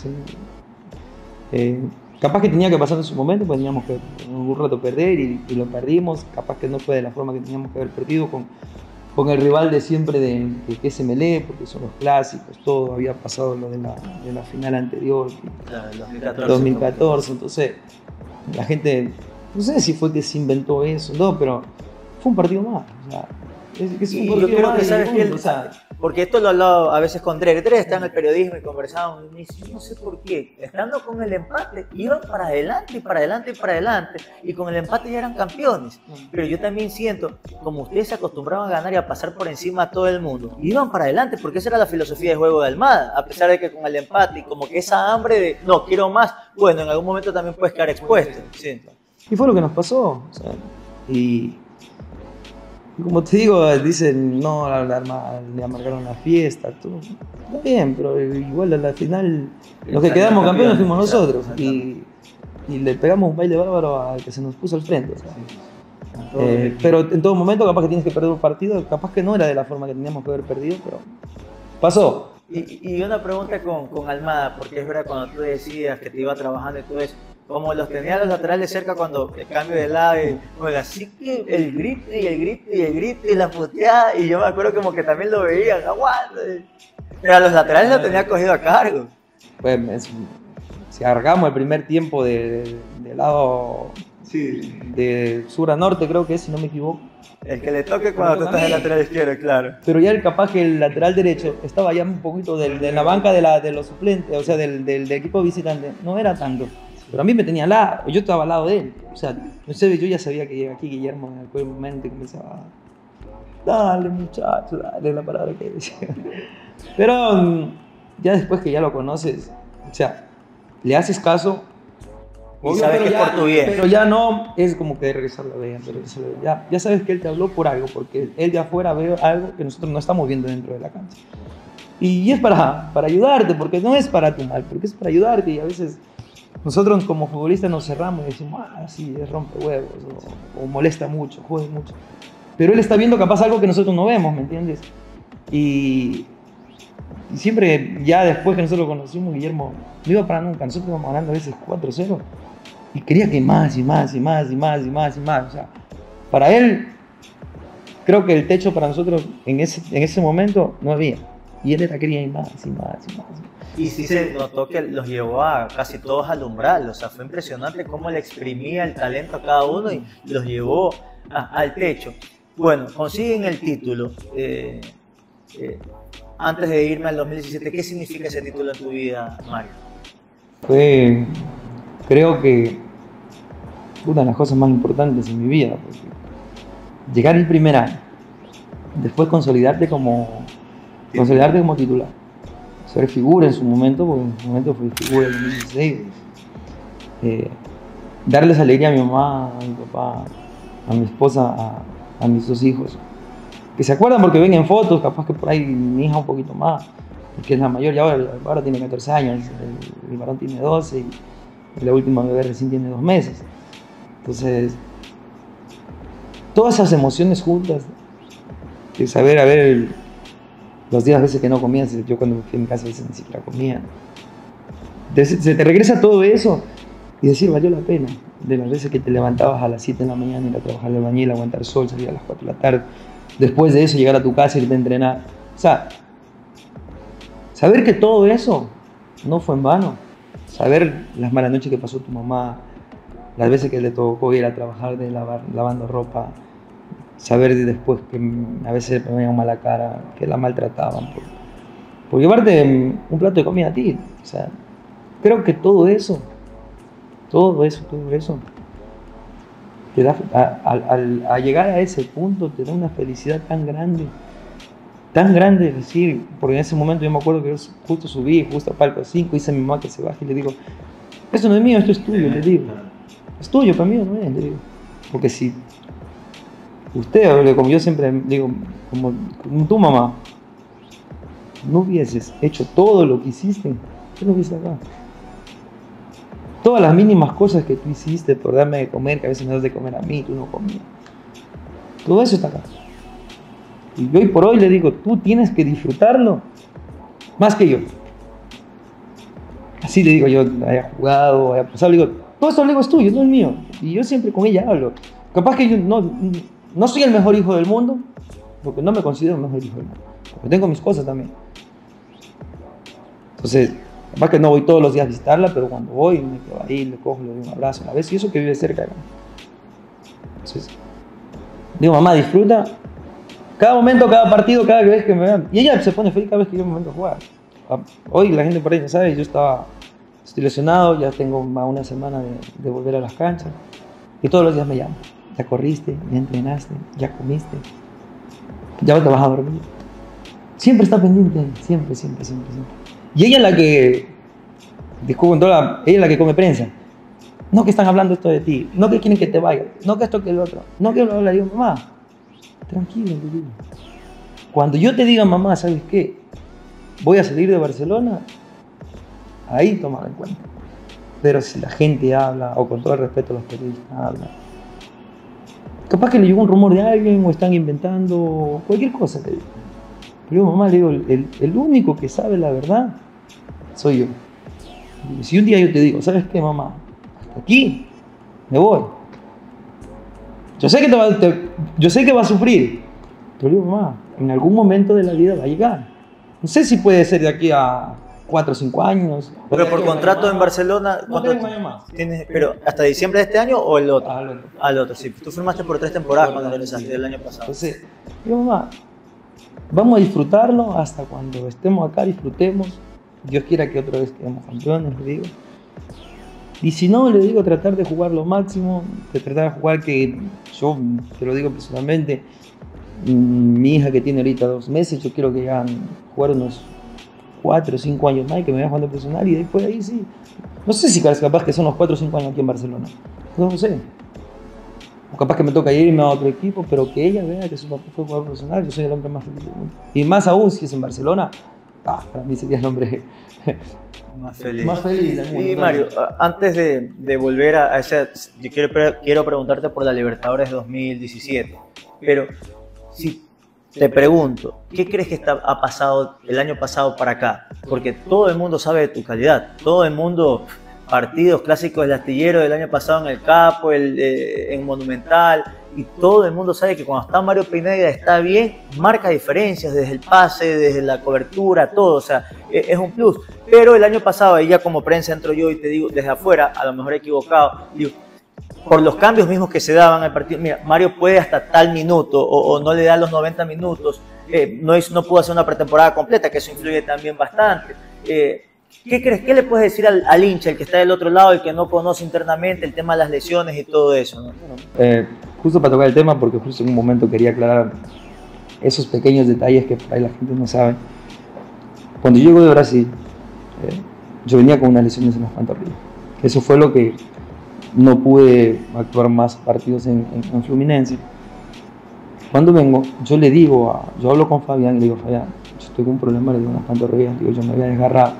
Capaz que tenía que pasar en su momento, pues teníamos que un rato perder y lo perdimos. Capaz que no fue de la forma que teníamos que haber perdido con el rival de siempre que se melee, porque son los clásicos, todo había pasado lo de la final anterior, claro, 2014. Entonces la gente, no sé si fue que se inventó eso, no, pero fue un partido más. O sea, es un partido yo creo más que sabes que porque esto lo he hablado a veces con Dre está en el periodismo y conversábamos y me dice, yo no sé por qué, estando con el empate, iban para adelante y para adelante y para adelante, y con el empate ya eran campeones. Pero yo también siento, como ustedes se acostumbraban a ganar y a pasar por encima a todo el mundo, iban para adelante, porque esa era la filosofía de juego de Almada, a pesar de que con el empate y como que esa hambre de, no, quiero más, bueno, en algún momento también puedes quedar expuesto. Sí. Y fue lo que nos pasó, o sea, y como te digo, dicen, no, le amargaron la fiesta, todo. Está bien, pero igual a la final, los que quedamos campeones fuimos nosotros. Y le pegamos un baile bárbaro al que se nos puso al frente. Pero en todo momento, capaz que tienes que perder un partido, capaz que no era de la forma que teníamos que haber perdido, pero pasó. Y una pregunta con Almada, porque es verdad, cuando tú decías que te iba trabajando y todo eso, como los tenía los laterales cerca cuando el cambio de lado, bueno, así que el grito y la puteada, y yo me acuerdo como que también lo veían, aguanta. Pero a los laterales lo tenía cogido a cargo. Pues si agarramos el primer tiempo de lado de sur a norte, creo que es, si no me equivoco. El que le toque cuando tú estás en el lateral izquierdo, claro. Pero ya capaz que el lateral derecho estaba ya un poquito de la banca de los suplentes, o sea, del equipo visitante, no era tanto. Pero a mí me tenía al lado, yo estaba al lado de él. O sea, no sé, yo ya sabía que aquí Guillermo en aquel momento comenzaba, dale muchacho, dale la palabra que decía. Pero ya después que ya lo conoces, o sea, le haces caso. Y sabes que es por tu bien. Pero ya no es como que regresarlo bien. Ya sabes que él te habló por algo, porque él de afuera ve algo que nosotros no estamos viendo dentro de la cancha. Y es para ayudarte, porque no es para tu mal, porque es para ayudarte. Y a veces nosotros como futbolistas nos cerramos y decimos, sí, es rompehuevos, o molesta mucho, jode mucho. Pero él está viendo capaz algo que nosotros no vemos, ¿me entiendes? Y siempre, ya después que nosotros lo conocimos, Guillermo no iba para nunca. Nosotros íbamos ganando a veces 4-0 y quería que más y más y más y más y más y más. O sea, para él, creo que el techo para nosotros en ese momento no había. Y él quería ir más y más y más. Y sí se notó que los llevó a casi todos al umbral, o sea, fue impresionante cómo le exprimía el talento a cada uno y los llevó al techo. Bueno, consiguen el título. Antes de irme al 2017, ¿qué significa ese título en tu vida, Mario? Fue, creo que, una de las cosas más importantes en mi vida, porque llegar el primer año, después consolidarte como titular, ser figura en su momento, porque en su momento fui figura en 2016, darles alegría a mi mamá, a mi papá, a mi esposa, a mis dos hijos, que se acuerdan porque ven en fotos, capaz que por ahí mi hija un poquito más, porque es la mayor y ahora tiene 14 años, el varón tiene 12 y la última bebé recién tiene 2 meses. Entonces, todas esas emociones juntas, de saber, a ver, los días a veces que no comías, yo cuando me fui a mi casa a veces ni siquiera comía. Se te regresa todo eso y decir, valió la pena. De las veces que te levantabas a las 7 de la mañana, ir a trabajar al albañil, aguantar sol, salir a las 4 de la tarde. Después de eso, llegar a tu casa y irte a entrenar. O sea, saber que todo eso no fue en vano. Saber las malas noches que pasó tu mamá, las veces que le tocó ir a trabajar lavando ropa. Saber después que a veces le ponían mala cara, que la maltrataban por llevarte un plato de comida a ti. O sea, creo que todo eso te da, a llegar a ese punto te da una felicidad tan grande de decir, porque en ese momento yo me acuerdo que yo justo subí, justo a palco 5, hice a mi mamá que se baje y le digo, esto no es mío, esto es tuyo, le digo, es tuyo, para mí no es, le digo, porque si usted, como yo siempre digo, como tu mamá, no hubieses hecho todo lo que hiciste, yo no hubiese acá. Todas las mínimas cosas que tú hiciste por darme de comer, que a veces me das de comer a mí, tú no comías. Todo eso está acá. Y hoy por hoy le digo, tú tienes que disfrutarlo más que yo. Así le digo, yo haya jugado, haya pasado, le digo, todo esto le digo es tuyo, no es mío. Y yo siempre con ella hablo. Capaz que yo no soy el mejor hijo del mundo, porque no me considero el mejor hijo del mundo. Porque tengo mis cosas también. Entonces, capaz que no voy todos los días a visitarla, pero cuando voy, me quedo ahí, le cojo, le doy un abrazo a la vez, y eso que vive cerca. Entonces, digo, mamá, disfruta cada momento, cada partido, cada vez que me vean. Y ella se pone feliz cada vez que yo me meto a jugar. Hoy la gente por ahí no sabe, yo estoy lesionado, ya tengo una semana de volver a las canchas, y todos los días me llaman. Ya corriste, ya entrenaste, ya comiste, ya te vas a dormir. Siempre está pendiente, siempre. Y ella es la que, disculpen, ella es la que come prensa. No que están hablando esto de ti, no que quieren que te vayas, no que esto que el otro, no que le digo, mamá, tranquilo, le digo. Cuando yo te diga, mamá, ¿sabes qué? Voy a salir de Barcelona, ahí tómalo en cuenta. Pero si la gente habla, o con todo el respeto los periodistas hablan, capaz que le llegó un rumor de alguien, o están inventando, cualquier cosa, le digo. Pero mamá, le digo, el único que sabe la verdad soy yo. Y si un día yo te digo, ¿sabes qué, mamá? Hasta aquí me voy. Yo sé que va a sufrir. Pero digo, mamá, en algún momento de la vida va a llegar. No sé si puede ser de aquí a 4 o 5 años. Pero por contrato en Barcelona, No tengo año más. ¿Tienes, pero hasta diciembre de este año o el otro? Al otro. Al otro, sí. Tú firmaste por 3 temporadas cuando regresaste el año pasado. Entonces, digo, mamá, vamos a disfrutarlo hasta cuando estemos acá, disfrutemos. Dios quiera que otra vez quedemos campeones, le digo. Y si no, le digo, tratar de jugar lo máximo, de tratar de jugar que yo, te lo digo personalmente, mi hija que tiene ahorita 2 meses, yo quiero que ya jugar unos 4 o 5 años más y que me vaya jugando profesional y después de ahí sí. No sé si capaz que son los 4 o 5 años aquí en Barcelona, no sé. O capaz que me toca irme a otro equipo, pero que ella vea que su papá fue jugador profesional, yo soy el hombre más feliz del mundo. Y más aún si es en Barcelona, para mí sería el hombre más feliz. Más feliz del mundo. Y Mario, antes de volver a ese, yo quiero preguntarte por la Libertadores 2017, pero si te pregunto, ¿qué crees que ha pasado el año pasado para acá? Porque todo el mundo sabe de tu calidad, todo el mundo, partidos clásicos del Astillero del año pasado en el Capo, en Monumental, y todo el mundo sabe que cuando está Mario Pineda está bien, marca diferencias desde el pase, desde la cobertura, todo, o sea, es un plus. Pero el año pasado, ahí ya como prensa entro yo y te digo desde afuera, a lo mejor equivocado, digo, por los cambios mismos que se daban al partido, mira, Mario puede hasta tal minuto o no le da los 90 minutos, no pudo hacer una pretemporada completa, que eso influye también bastante. ¿Qué crees? ¿Qué le puedes decir al hincha, el que está del otro lado, el que no conoce internamente el tema de las lesiones y todo eso, ¿no? Justo para tocar el tema, porque justo en un momento quería aclarar esos pequeños detalles que por ahí la gente no sabe. Cuando yo llego de Brasil, yo venía con unas lesiones en las pantorrillas. Eso fue lo que no pude actuar más partidos en Fluminense. Cuando vengo, yo hablo con Fabián y le digo, Fabián, yo estoy con un problema, le digo, en las pantorrillas, digo, yo me había desgarrado.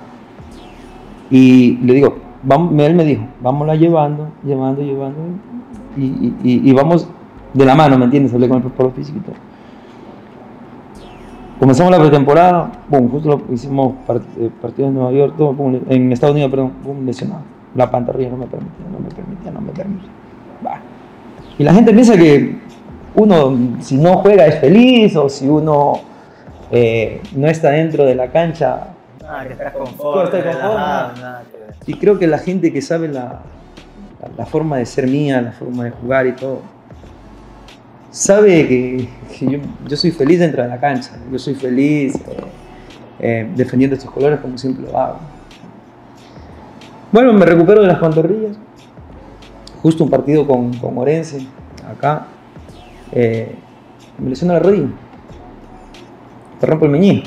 Y le digo, él me dijo, vámonos llevando, y vamos de la mano, ¿me entiendes? Hablé con el preparador físico y todo. Comenzamos la pretemporada, justo hicimos partidos en Nueva York, todo, en Estados Unidos, perdón, lesionado. La pantorrilla no me permitía. Bah. Y la gente piensa que uno, si no juega, es feliz, o si uno no está dentro de la cancha, que estás conforme. Y creo que la gente que sabe la forma de ser mía, la forma de jugar y todo, sabe que yo soy feliz dentro de la cancha, yo soy feliz defendiendo estos colores como siempre lo hago. Bueno, me recupero de las pantorrillas, justo un partido con Orense, acá, me lesiono la rodilla, te rompo el meñisco.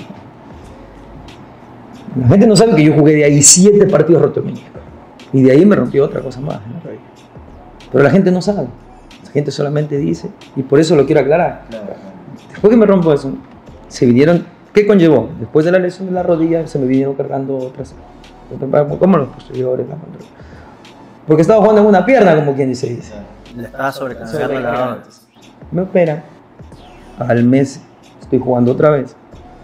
La gente no sabe que yo jugué de ahí 7 partidos roto el meñisco. Y de ahí me rompió otra cosa más, ¿no? Pero la gente no sabe. La gente solamente dice, y por eso lo quiero aclarar. Después que me rompo eso, se vinieron, ¿qué conllevó? Después de la lesión de la rodilla, se me vinieron cargando otras, como los posteriores, porque estaba jugando en una pierna, como quien dice. Le estaba sobrecargando la otra. Me operan, al mes estoy jugando otra vez.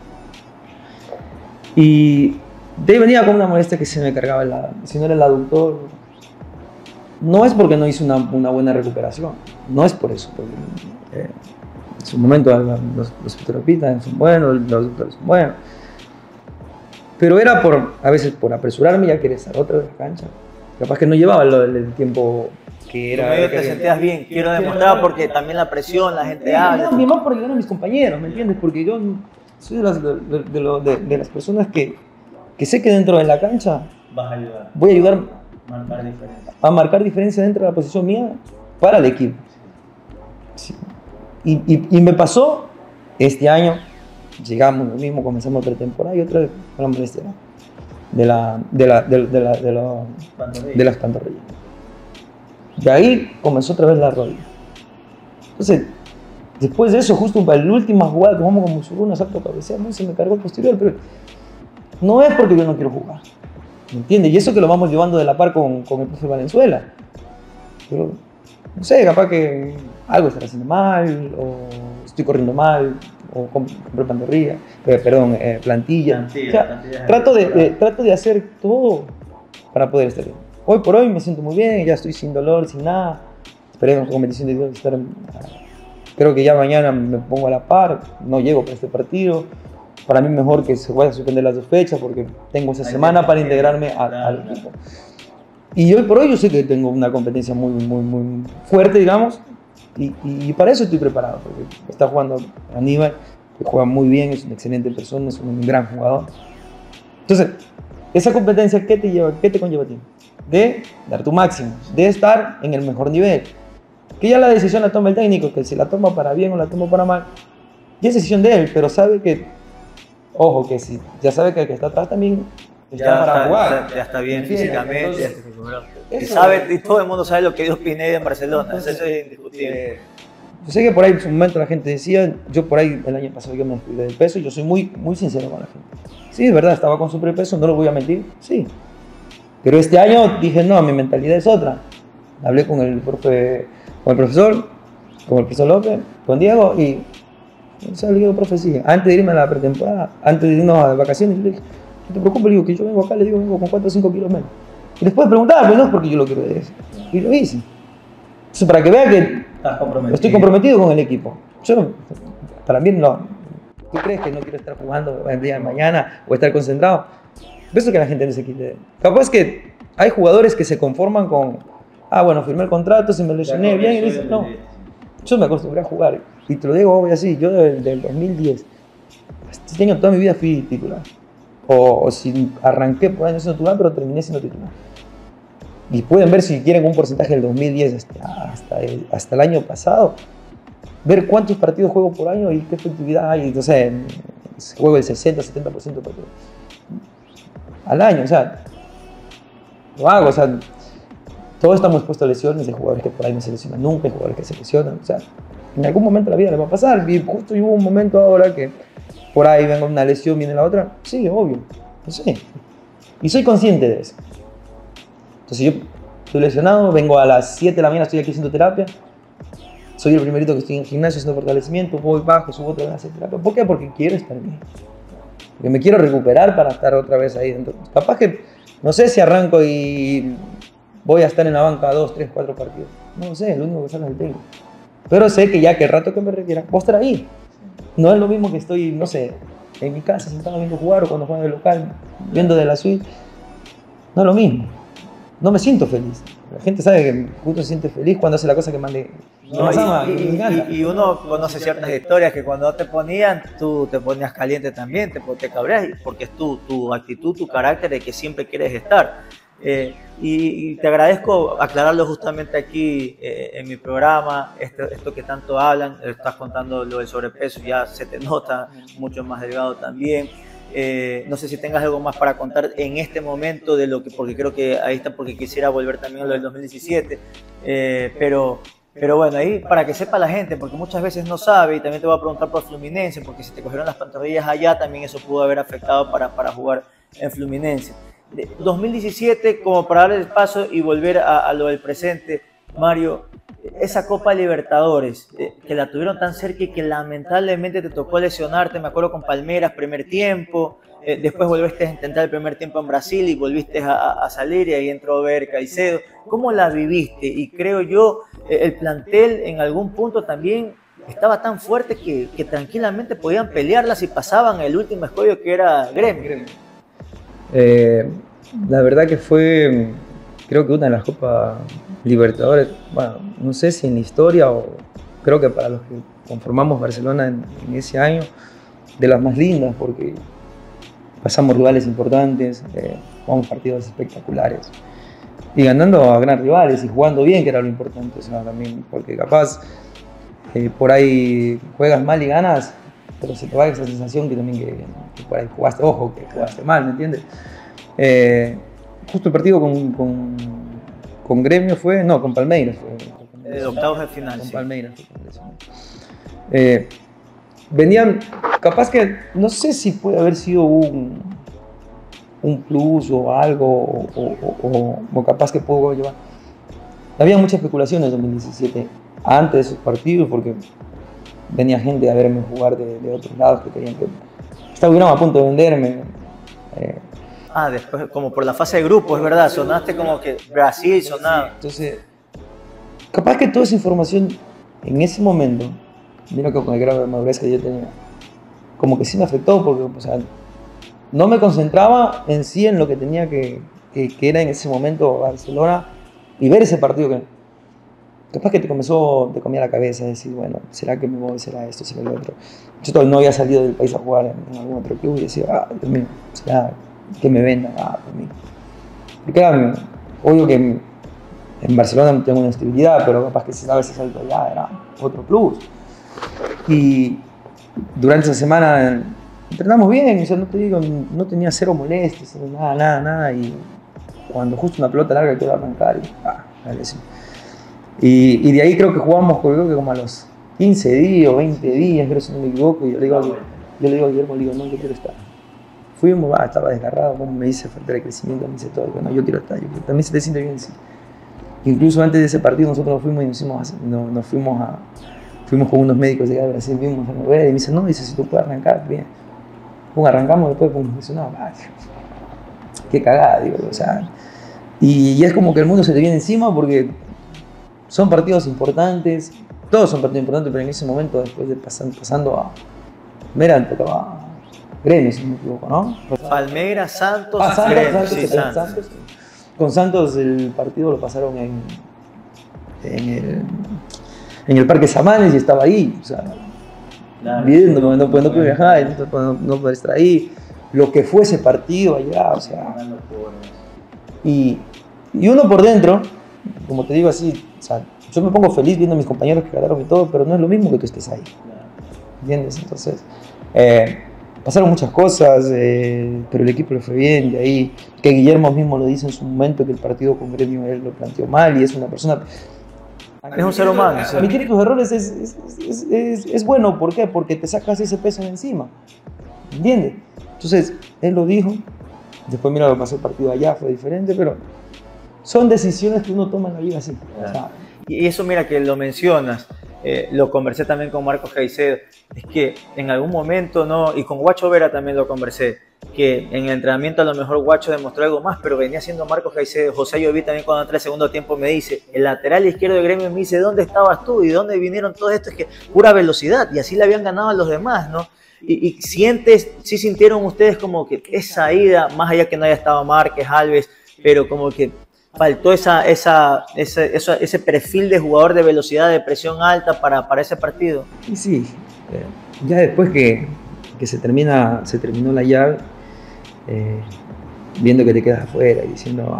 Y de ahí venía con una molestia que se me cargaba si no era el aductor. No es porque no hice una buena recuperación, no es por eso, porque en su momento los fisioterapeutas son buenos, los doctores son buenos, pero era a veces por apresurarme, ya quería estar otra vez en la cancha, capaz que no llevaba el tiempo que era. Medio te sentías bien, quiero demostrar, porque también la presión, la gente habla. No, mi más por ayudar a mis compañeros, ¿me entiendes? Porque yo soy de las personas que sé que dentro de la cancha vas a ayudar. Voy a ayudar a marcar diferencia dentro de la posición mía para el equipo. Sí. Y me pasó este año, llegamos lo mismo, comenzamos la pretemporada y otra vez con la molestia de las pantorrillas. De ahí comenzó otra vez la rodilla. Entonces, después de eso, justo para la última jugada que jugamos con Musuruna, salto cabecea, no se me cargó el posterior, pero no es porque yo no quiero jugar, ¿me entiendes? Y eso que lo vamos llevando de la par con el profe Valenzuela. Pero, no sé, capaz que algo estará haciendo mal, o estoy corriendo mal, o compré pantorrilla, plantilla. O sea, trato de hacer todo para poder estar bien. Hoy por hoy me siento muy bien, ya estoy sin dolor, sin nada. Esperemos con bendición de Dios estar creo que ya mañana me pongo a la par, no llego para este partido. Para mí mejor que se vaya a suspender las 2 fechas porque tengo esa semana para integrarme al equipo. Y hoy por hoy yo sé que tengo una competencia muy fuerte, digamos, y para eso estoy preparado, porque está jugando Aníbal, que juega muy bien, es una excelente persona, es un gran jugador. Entonces, esa competencia, ¿qué te conlleva a ti? De dar tu máximo, de estar en el mejor nivel. Que ya la decisión la toma el técnico, que si la toma para bien o la toma para mal, ya es decisión de él, pero sabe que, ojo, que si ya sabe que el que está atrás también está para jugar. Ya está bien físicamente. Entonces, Y todo el mundo sabe lo que dio Pineda en Barcelona, eso es indiscutible. Yo sé que por ahí en su momento la gente decía, yo por ahí el año pasado yo me descuidé del peso, yo soy muy sincero con la gente. Sí, es verdad, estaba con sobrepeso, no lo voy a mentir, sí. Pero este año dije, no, mi mentalidad es otra. Hablé con el profesor López, con Diego, y le digo, profe, sí, antes de irme a la pretemporada, antes de irnos a vacaciones, yo le dije, no te preocupes, le digo que yo vengo acá, le digo, vengo con 4 o 5 kilos menos. Y después preguntaba, pero no es porque yo lo quiero de eso. Y lo hice. Entonces, para que vea que estoy comprometido con el equipo. Yo, para mí, no. ¿Tú crees que no quiero estar jugando el día de mañana o estar concentrado? Eso que la gente no se quite. Capaz que hay jugadores que se conforman con, bueno, firmé el contrato, se me lesioné bien, y dicen, no, yo me acostumbré a jugar. Y te lo digo hoy así, yo del 2010, este año toda mi vida fui titular. O si arranqué por año siendo titular, pero terminé siendo titular. Y pueden ver, si quieren, un porcentaje del 2010 hasta el año pasado, ver cuántos partidos juego por año y qué efectividad hay. Entonces, juego el 60-70% de partidos al año. O sea, lo hago. O sea, todos estamos expuestos a lesiones de jugadores que por ahí no se lesionan nunca, hay jugadores que se lesionan. O sea, en algún momento de la vida les va a pasar. Y justo hubo un momento ahora que por ahí venga una lesión, viene la otra. Sí, obvio. No sé. Y soy consciente de eso. Entonces yo estoy lesionado, vengo a las 7 de la mañana, estoy aquí haciendo terapia. Soy el primerito que estoy en el gimnasio haciendo fortalecimiento, voy bajo, subo otra vez a hacer terapia. ¿Por qué? Porque quiero estar bien. Porque me quiero recuperar para estar otra vez ahí dentro. Capaz que, no sé si arranco y voy a estar en la banca 2, 3, 4 partidos. No lo sé, lo único que sale es el técnico. Pero sé que ya que el rato que me requiera, voy a estar ahí. No es lo mismo que estoy, no sé, en mi casa sentado viendo jugar o cuando juego en el local, viendo de la suite. No es lo mismo. No me siento feliz. La gente sabe que justo se siente feliz cuando hace la cosa que más le ama. Y uno conoce ciertas historias que cuando te ponían, tú te ponías caliente también, te cabreas, porque es tu actitud, tu carácter de que siempre quieres estar. Y te agradezco aclararlo justamente aquí en mi programa, esto que tanto hablan, estás contando lo del sobrepeso, ya se te nota mucho más delgado también. No sé si tengas algo más para contar en este momento de lo que, porque creo que ahí está, porque quisiera volver también a lo del 2017, pero bueno, ahí para que sepa la gente, porque muchas veces no sabe, y también te voy a preguntar por Fluminense, porque si te cogieron las pantorrillas allá, también eso pudo haber afectado para jugar en Fluminense. 2017, como para dar el paso y volver a lo del presente, Mario, esa Copa Libertadores, que la tuvieron tan cerca y que lamentablemente te tocó lesionarte, me acuerdo con Palmeiras, primer tiempo, después volviste a intentar el primer tiempo en Brasil y volviste a salir y ahí entró Ver Caicedo. ¿Cómo la viviste? Y creo yo, el plantel en algún punto también estaba tan fuerte que tranquilamente podían pelearla si pasaban el último escollo que era Gremio. La verdad que fue, creo que una de las Copas Libertadores, bueno, no sé si en la historia o creo que para los que conformamos Barcelona en ese año, de las más lindas, porque pasamos rivales importantes, jugamos partidos espectaculares y ganando a gran rivales y jugando bien, que era lo importante, o sea, también, porque capaz por ahí juegas mal y ganas, pero se te va esa sensación que también que por ahí jugaste, ojo, que jugaste mal, ¿me entiendes? Justo el partido con Gremio fue, no, con Palmeiras fue. Octavos de final. Con Palmeiras. Venían, capaz que, no sé si puede haber sido un plus o algo, o capaz que puedo llevar. Había muchas especulaciones en 2017, antes de esos partidos, porque venía gente a verme jugar de otros lados que querían que estuvieron a punto de venderme. Después, como por la fase de grupo, es verdad, sonaste como que Brasil sonaba. Entonces, capaz que toda esa información en ese momento, mira que con el grado de madurez que yo tenía, como que sí me afectó, porque, o sea, no me concentraba en sí en lo que tenía que era en ese momento Barcelona y ver ese partido que capaz que te comía la cabeza, decir, bueno, ¿será que me voy? ¿Será esto? ¿Será lo otro? Yo todavía no había salido del país a jugar en algún otro club y decía, Dios mío, ¿será que me vendan? Por mí. Porque claro, obvio que en Barcelona tengo una estabilidad, pero capaz que si sabes ese salto allá era otro plus. Y durante esa semana entrenamos bien, o sea, no te digo, no tenía cero molestias, nada, y cuando justo una pelota larga quiero arrancar y de ahí creo que jugamos como a los 15 días o 20 días, creo si no me equivoco, y yo le digo a Guillermo, no, yo quiero estar. Fuimos, estaba desgarrado, como me dice, falta de crecimiento, me dice todo, no, yo quiero estar, también se te siente bien, sí. Incluso antes de ese partido nosotros nos fuimos con unos médicos de Brasil, vimos a mover, y me dice, no, dice, si tú puedes arrancar, bien. Arrancamos después, como dice, no, qué cagada, digo, o sea, y es como que el mundo se te viene encima porque son partidos importantes, todos son partidos importantes, pero en ese momento, después de pasando a Mera, tocaba Gremio, si no me equivoco, ¿no? Palmeiras, Santos, Gremio. Santos. Con Santos el partido lo pasaron en el Parque Samanes y estaba ahí, o sea, viendo, no puedo viajar, no puedo estar ahí, lo que fue ese partido allá, o sea, y uno por dentro, como te digo así, o sea, yo me pongo feliz viendo a mis compañeros que ganaron y todo, pero no es lo mismo que tú estés ahí, ¿entiendes? Entonces, pasaron muchas cosas, pero el equipo le fue bien, de ahí que Guillermo mismo lo dice en su momento, que el partido con Gremio él lo planteó mal y es una persona... Es un ser humano. Admitir tus errores es bueno, ¿por qué? Porque te sacas ese peso de encima, ¿entiendes? Entonces, él lo dijo, después mira lo que pasó el partido allá, fue diferente, pero son decisiones que uno toma en la vida así. O sea, y eso mira que lo mencionas, lo conversé también con Marcos Caicedo, es que en algún momento, ¿no? Y con Guacho Vera también lo conversé, que en el entrenamiento a lo mejor Guacho demostró algo más, pero venía siendo Marcos Caicedo. José Lloví también cuando entré el segundo tiempo me dice, el lateral izquierdo de Gremio me dice, ¿dónde estabas tú? ¿Y dónde vinieron todos estos? Es que pura velocidad, y así le habían ganado a los demás, ¿no? Y sí sintieron ustedes como que esa ida, más allá que no haya estado Márquez, Alves, pero como que faltó ese perfil de jugador de velocidad, de presión alta para ese partido. Y sí, ya después que se terminó la llave, viendo que te quedas afuera y diciendo,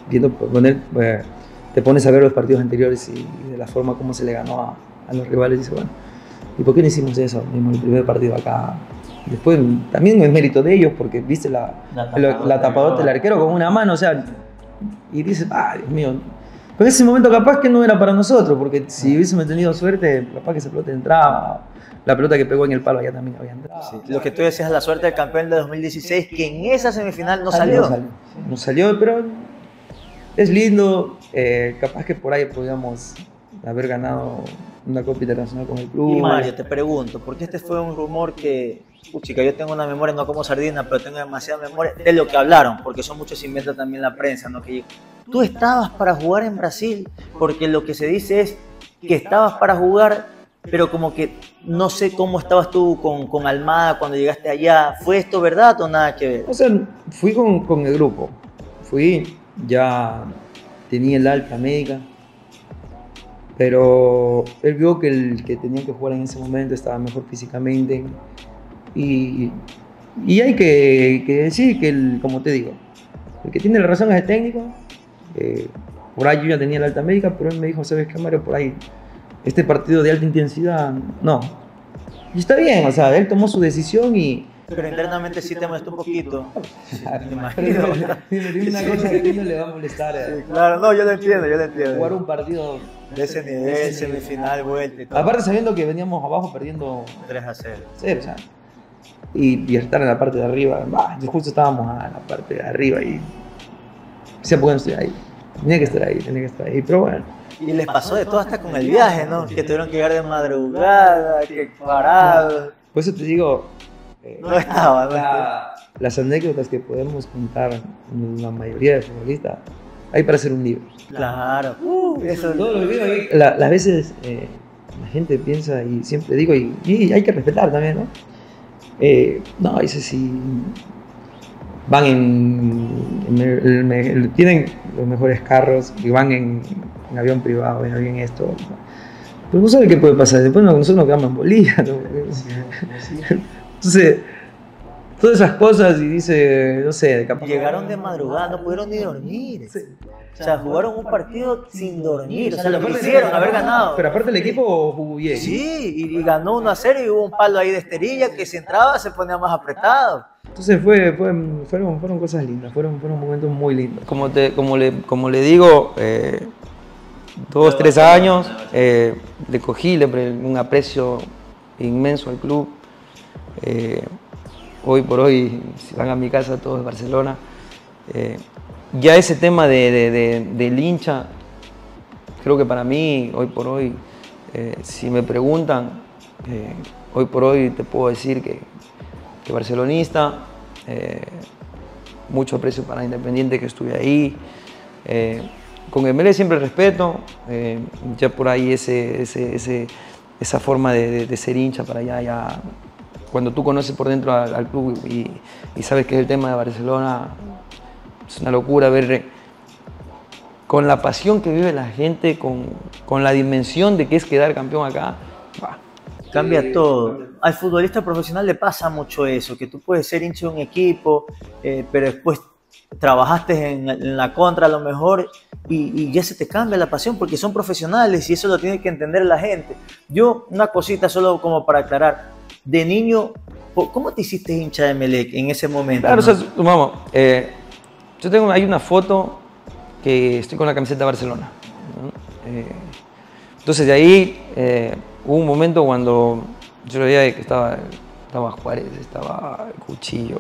te pones a ver los partidos anteriores y de la forma como se le ganó a los rivales, y dices, bueno, ¿y por qué no hicimos eso mismo el primer partido acá? Y después también es mérito de ellos porque viste la tapadota del arquero con una mano, o sea, y dices, Dios mío. Pero en ese momento capaz que no era para nosotros, porque si hubiésemos tenido suerte, capaz que esa pelota entraba. La pelota que pegó en el palo allá también había entrado. Sí. Lo que tú decías, la suerte del campeón de 2016, que en esa semifinal no salió. No salió, pero es lindo. Capaz que por ahí podíamos haber ganado una Copa Internacional con el club. Y Mario, te pregunto, porque este fue un rumor que, chica, yo tengo una memoria, no como sardina, pero tengo demasiada memoria de lo que hablaron, porque son muchos inventos también la prensa, ¿no? Que tú estabas para jugar en Brasil, porque lo que se dice es que estabas para jugar, pero como que no sé cómo estabas tú con Almada cuando llegaste allá. ¿Fue esto verdad o nada que ver? O sea, fui con el grupo. Ya tenía el alta médica, pero él vio que el que tenía que jugar en ese momento estaba mejor físicamente. Y hay que decir que, como te digo, el que tiene la razón es el técnico. Por ahí yo ya tenía la alta médica, pero él me dijo, ¿sabes qué, Mario? Por ahí, este partido de alta intensidad, no. Y está bien, o sea, él tomó su decisión y... Pero internamente sí te molestó un poquito. Me imagino. Dime una cosa que a ti no le va a molestar. Sí, claro, no, yo lo entiendo. Jugar un partido de ese nivel, semifinal, vuelta y todo. Aparte sabiendo que veníamos abajo perdiendo 3-0. O sea, y estar en la parte de arriba. Justo estábamos en la parte de arriba y... O sea, ¿por qué no estoy ahí? Tenía que estar ahí, pero bueno. Y les pasó de todo hasta con el viaje, ¿no? Que tuvieron que llegar de madrugada, que parados. Por eso te digo, no estaba. Las anécdotas que podemos contar la mayoría de futbolistas, hay para hacer un libro. Claro. Eso todo lo que ahí. Las veces la gente piensa, y siempre digo, y hay que respetar también, ¿no? No, dice si van tienen los mejores carros y van en avión privado, en avión esto. Pero no sabe qué puede pasar. Después nosotros nos quedamos en Bolivia, ¿no? Entonces, todas esas cosas, y dice, no sé, capaz. Llegaron de madrugada, no pudieron ni dormir. Sí. O sea, jugaron un partido sin dormir. O sea, lo quisieron haber ganado. Pero aparte el equipo jugó bien. Sí, y ganó 1-0 y hubo un palo ahí de Esterilla que si entraba se ponía más apretado. Entonces fueron cosas lindas, fueron momentos muy lindos. Como le digo, 2, 3 años, le cogí un aprecio inmenso al club. Hoy por hoy, si van a mi casa, todo es Barcelona. Ya ese tema del hincha, creo que para mí, hoy por hoy, si me preguntan, hoy por hoy te puedo decir que barcelonista, mucho aprecio para Independiente, que estuve ahí. Con Emelec siempre respeto, ya por ahí esa forma de ser hincha para allá, ya cuando tú conoces por dentro al club y sabes que es el tema de Barcelona, es una locura ver con la pasión que vive la gente, con la dimensión de que es quedar campeón acá. Cambia todo. Al futbolista profesional le pasa mucho eso, que tú puedes ser hincha de un equipo, pero después trabajaste en la contra a lo mejor y ya se te cambia la pasión porque son profesionales y eso lo tiene que entender la gente. Yo, una cosita solo como para aclarar, de niño, ¿cómo te hiciste hincha de Emelec en ese momento? Claro, ¿no? O sea, vamos, hay una foto que estoy con la camiseta de Barcelona, ¿no? Entonces de ahí hubo un momento cuando yo veía que estaba Juárez, estaba Cuchillo,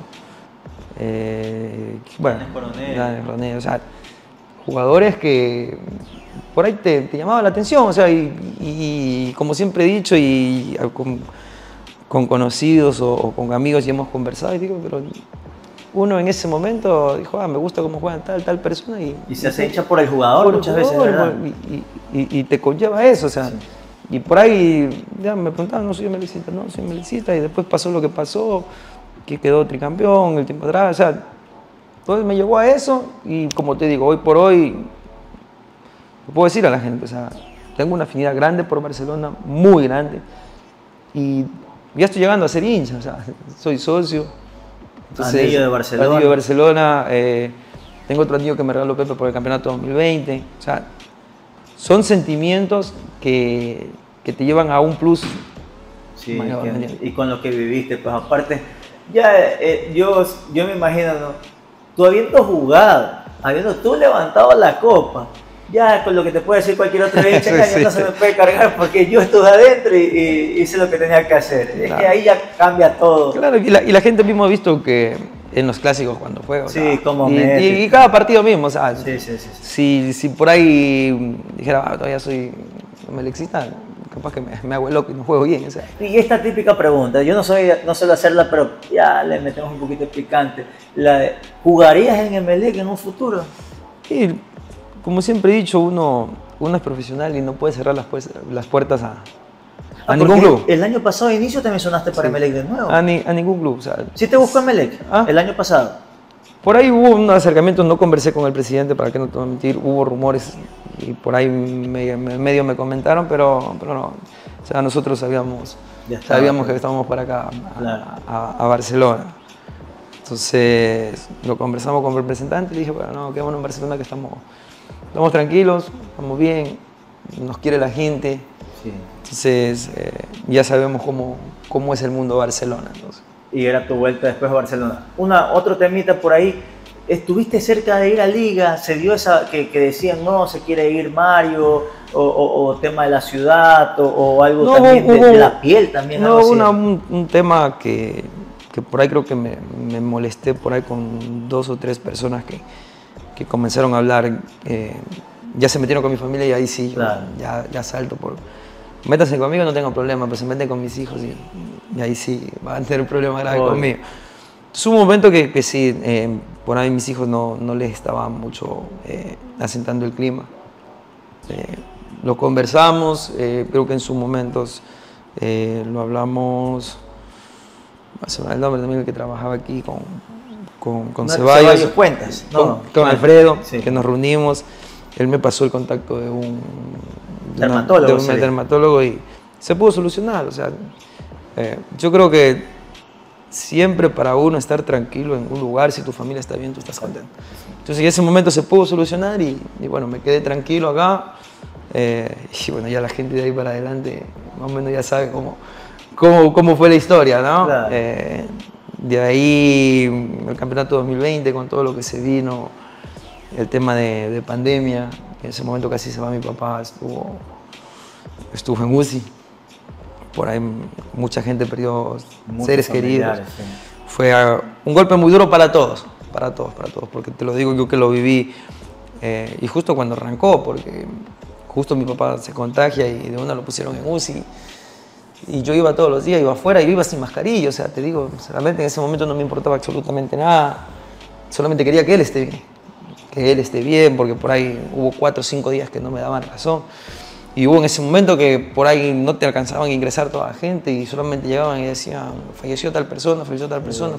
Coronel, o sea, jugadores que por ahí te llamaban la atención, o sea, y como siempre he dicho, y con conocidos o con amigos y hemos conversado, y digo, pero uno en ese momento dijo, me gusta cómo juega tal persona. Y se hace hincha por el jugador muchas veces, ¿verdad? Y te conlleva eso, o sea, sí. Y por ahí ya me preguntaban, no soy melecista, y después pasó lo que pasó, que quedó tricampeón el tiempo atrás, o sea, entonces me llevó a eso, y como te digo, hoy por hoy, lo puedo decir a la gente, o sea, tengo una afinidad grande por Barcelona, muy grande, y ya estoy llegando a ser hincha, o sea, soy socio, Entonces, Anillo de Barcelona. Anillo de Barcelona. Tengo otro anillo que me regaló Pepe por el campeonato 2020. O sea, son sentimientos que te llevan a un plus. Sí, mayor, y con lo que viviste, pues aparte, ya yo me imagino, ¿no? Tú habiendo jugado, habiendo tú levantado la copa, ya con lo que te puede decir cualquier otro hincha, Sí. no se me puede cargar porque yo estuve adentro y hice lo que tenía que hacer. Claro. Es que ahí ya cambia todo. Claro, y la gente mismo ha visto que en los clásicos cuando juego. Sí, como y, Messi. y cada partido mismo, o sea, Sí. si por ahí dijera, todavía soy melexista, capaz que me hago el loco y no juego bien. O sea. Y esta típica pregunta, yo no suelo hacerla, pero ya le metemos un poquito de picante. ¿Jugarías en Emelec en un futuro? Y como siempre he dicho, uno es profesional y no puede cerrar las puertas a ningún club. El año pasado de inicio también sonaste para Emelec de nuevo. A ningún club. O sea, ¿Sí te buscó Emelec el año pasado? Por ahí hubo un acercamiento, no conversé con el presidente, para que no te voy a mentir, hubo rumores y por ahí medio me comentaron, pero no. O sea, nosotros sabíamos que estábamos para acá, a Barcelona. Entonces lo conversamos con el representante y dije, bueno, no, quedémonos en Barcelona que estamos tranquilos, estamos bien, nos quiere la gente. Sí. Entonces ya sabemos cómo es el mundo de Barcelona. Entonces. Y era tu vuelta después a Barcelona. Otro temita por ahí, estuviste cerca de ir a Liga, se dio esa que decían no, se quiere ir Mario, o tema de la ciudad, o algo no, también de la piel también. No, un tema que por ahí creo que me molesté por ahí con 2 o 3 personas que comenzaron a hablar, ya se metieron con mi familia y ahí sí, claro. ya salto por... Métanse conmigo, no tengo problema, pero se meten con mis hijos y ahí sí van a tener un problema grave conmigo. Es un momento que sí, por ahí mis hijos no les estaba mucho asentando el clima. Lo conversamos, creo que en sus momentos lo hablamos, se me da el nombre también el que trabajaba aquí con Ceballos. Cuentas, ¿no? Con Alfredo, sí. Que nos reunimos. Él me pasó el contacto de un dermatólogo y se pudo solucionar. O sea, yo creo que siempre para uno estar tranquilo en un lugar, si tu familia está bien, tú estás contento. Entonces en ese momento se pudo solucionar y bueno, me quedé tranquilo acá. Y bueno, ya la gente de ahí para adelante más o menos ya sabe cómo fue la historia, ¿no? Claro. De ahí el campeonato 2020 con todo lo que se vino, el tema de pandemia, en ese momento casi se va mi papá, estuvo en UCI, por ahí mucha gente perdió seres queridos. Sí. Fue un golpe muy duro para todos, porque te lo digo yo que lo viví y justo cuando arrancó, porque justo mi papá se contagia y de una lo pusieron en UCI y yo iba todos los días, iba afuera y iba sin mascarilla, o sea, te digo, realmente en ese momento no me importaba absolutamente nada, solamente quería que él esté bien, porque por ahí hubo 4 o 5 días que no me daban razón. Y hubo en ese momento que por ahí no te alcanzaban a ingresar toda la gente y solamente llegaban y decían, falleció tal persona, falleció tal persona.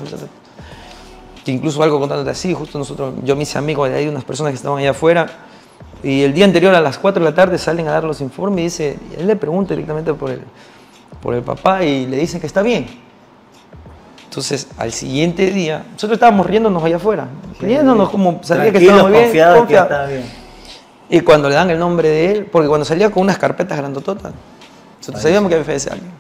Que incluso algo contándote así, justo yo me hice amigo de ahí, unas personas que estaban allá afuera, y el día anterior a las 4 de la tarde salen a dar los informes y él le pregunta directamente por el papá y le dicen que está bien. Entonces, al siguiente día, nosotros estábamos riéndonos allá afuera, riéndonos como sabía que estábamos bien, confiado. Que estaba bien. Y cuando le dan el nombre de él, porque cuando salía con unas carpetas grandototas, nosotros sabíamos que había fallecido alguien.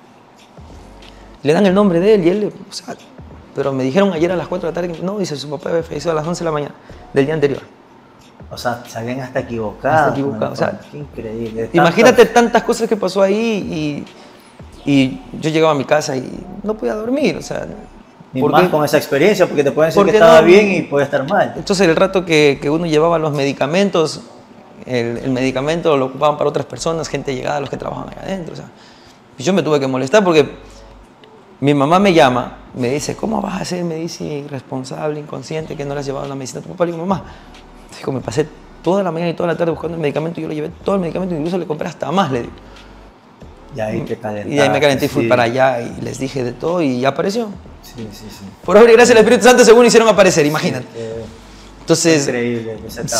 Le dan el nombre de él y él, o sea, pero me dijeron ayer a las 4 de la tarde, no, dice, su papá había fallecido a las 11 de la mañana del día anterior. O sea, se habían hasta equivocado. O sea, qué increíble. Imagínate tantas cosas que pasó ahí y yo llegaba a mi casa y no podía dormir, o sea... Ni más con esa experiencia, porque te pueden decir que estaba bien y puede estar mal. Entonces el rato que uno llevaba los medicamentos, el medicamento lo ocupaban para otras personas, gente llegada, los que trabajaban allá adentro. O sea, y yo me tuve que molestar porque mi mamá me llama, me dice, ¿cómo vas a ser? Me dice, irresponsable, inconsciente, que no le has llevado la medicina a tu papá. Le digo, mamá, dijo, me pasé toda la mañana y toda la tarde buscando el medicamento y yo le llevé todo el medicamento, incluso le compré hasta más, le digo. Y ahí te calentaste. Y ahí me calenté y fui para allá y les dije de todo y apareció. Sí. Por obra y gracia del Espíritu Santo según hicieron aparecer, imagínate. Entonces, increíble,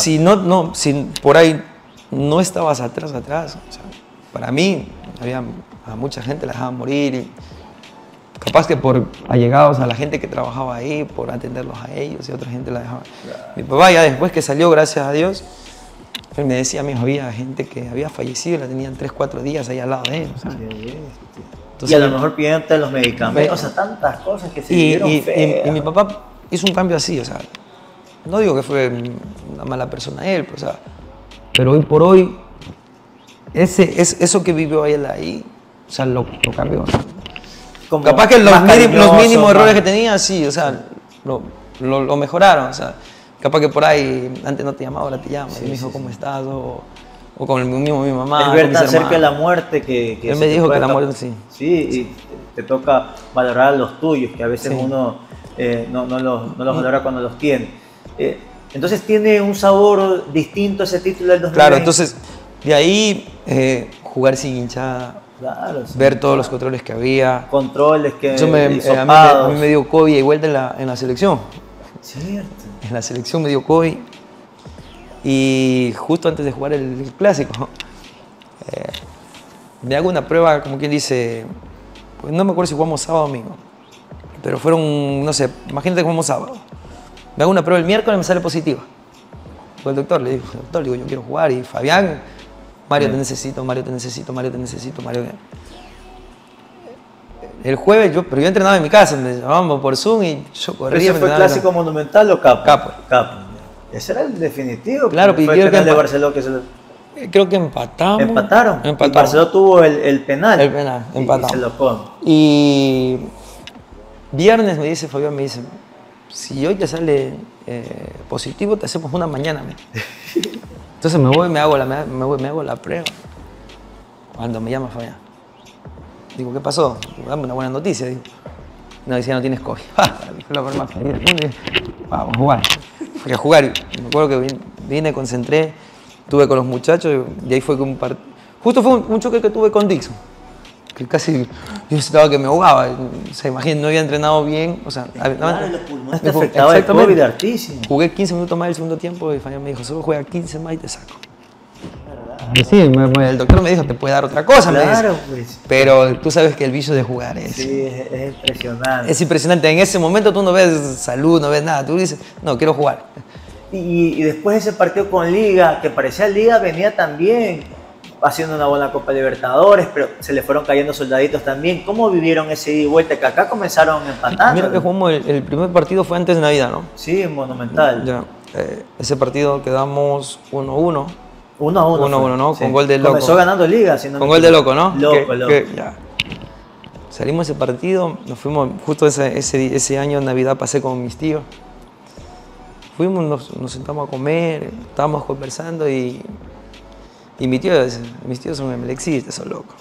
si por ahí no estabas atrás, o sea, para mí a mucha gente la dejaban morir capaz que por allegados a la gente que trabajaba ahí, por atenderlos a ellos y otra gente la dejaba. Mi papá ya después que salió, gracias a Dios, él me decía, mijo, había gente que había fallecido y la tenían 3, 4 días ahí al lado de él. O sea, entonces, y a lo mejor pidiéndote los medicamentos, o sea, tantas cosas que se dieron y mi papá hizo un cambio así, o sea, no digo que fue una mala persona él, pues, o sea, pero hoy por hoy, eso que vivió él ahí, o sea, lo cambió. O sea, capaz que los mínimos errores que tenía, sí, o sea, lo mejoraron, o sea, capaz que por ahí antes no te llamaba, ahora te llama, y me dijo, ¿cómo estás? O con el mismo mi mamá. Es ver tan cerca de la muerte que él me dijo que la muerte sí. Sí, y te toca valorar a los tuyos, que a veces uno no los valora cuando los tiene. Entonces tiene un sabor distinto ese título del 2020. Claro, entonces de ahí jugar sin hinchada, claro, sí, ver todos los controles que había. Controles que a mí me dio COVID y vuelta en la selección. Cierto. En la selección me dio COVID. Y justo antes de jugar el clásico, me hago una prueba, como quien dice, pues no me acuerdo si jugamos sábado o domingo, pero fueron, no sé, imagínate que jugamos sábado. Me hago una prueba el miércoles y me sale positiva. Pues el doctor, le digo, yo quiero jugar. Y Fabián, Mario te necesito, Mario te necesito, Mario te necesito, Mario. El jueves, pero yo entrenaba en mi casa, me llamaban por Zoom y yo corría. ¿Ese fue clásico monumental o Capo? Capo. Ese era el definitivo. Claro, pero fue el penal de Barceló que se lo... Creo que empatamos. ¿Empataron? Y Barceló tuvo el penal. El penal, empatamos. Y se lo pone. Y viernes me dice Fabián, me dice, si hoy te sale positivo, te hacemos una mañana. Entonces me voy, me hago la prueba. Cuando me llama Fabián, digo, ¿qué pasó? Digo, dame una buena noticia. Digo, no, decía, no tienes COVID. Fue la forma feliz. Vamos a jugar. Fui a jugar. Me acuerdo que vine, concentré, estuve con los muchachos y ahí fue que justo fue un choque que tuve con Dixon. Que casi yo estaba que me ahogaba. O sea, imagínate, no había entrenado bien. O sea, claro, los pulmones te afectaba el COVID hartísimo. Jugué 15 minutos más el segundo tiempo y Fabián me dijo, solo juega 15 más y te saco. Sí, el doctor me dijo, te puede dar otra cosa. Claro, pues. Pero tú sabes que el vicio de jugar es... Sí, es impresionante. Es impresionante. En ese momento tú no ves salud, no ves nada. Tú dices, no, quiero jugar. Y después ese partido con Liga, que parecía Liga, venía también haciendo una buena Copa Libertadores, pero se le fueron cayendo soldaditos también. ¿Cómo vivieron ese ida y vuelta? Que acá comenzaron empatando. Mira que jugamos, el primer partido fue antes de Navidad, ¿no? Sí, en Monumental. Ya, ese partido quedamos 1-1. 1-1, ¿no? Sí. Con gol de Loco. Comenzó ganando Liga. Si no con gol de Loco, ¿no? Loco. Ya. Salimos ese partido, nos fuimos, justo ese año en Navidad pasé con mis tíos. Fuimos, nos sentamos a comer, estábamos conversando y mis tíos son emelexistas, son locos.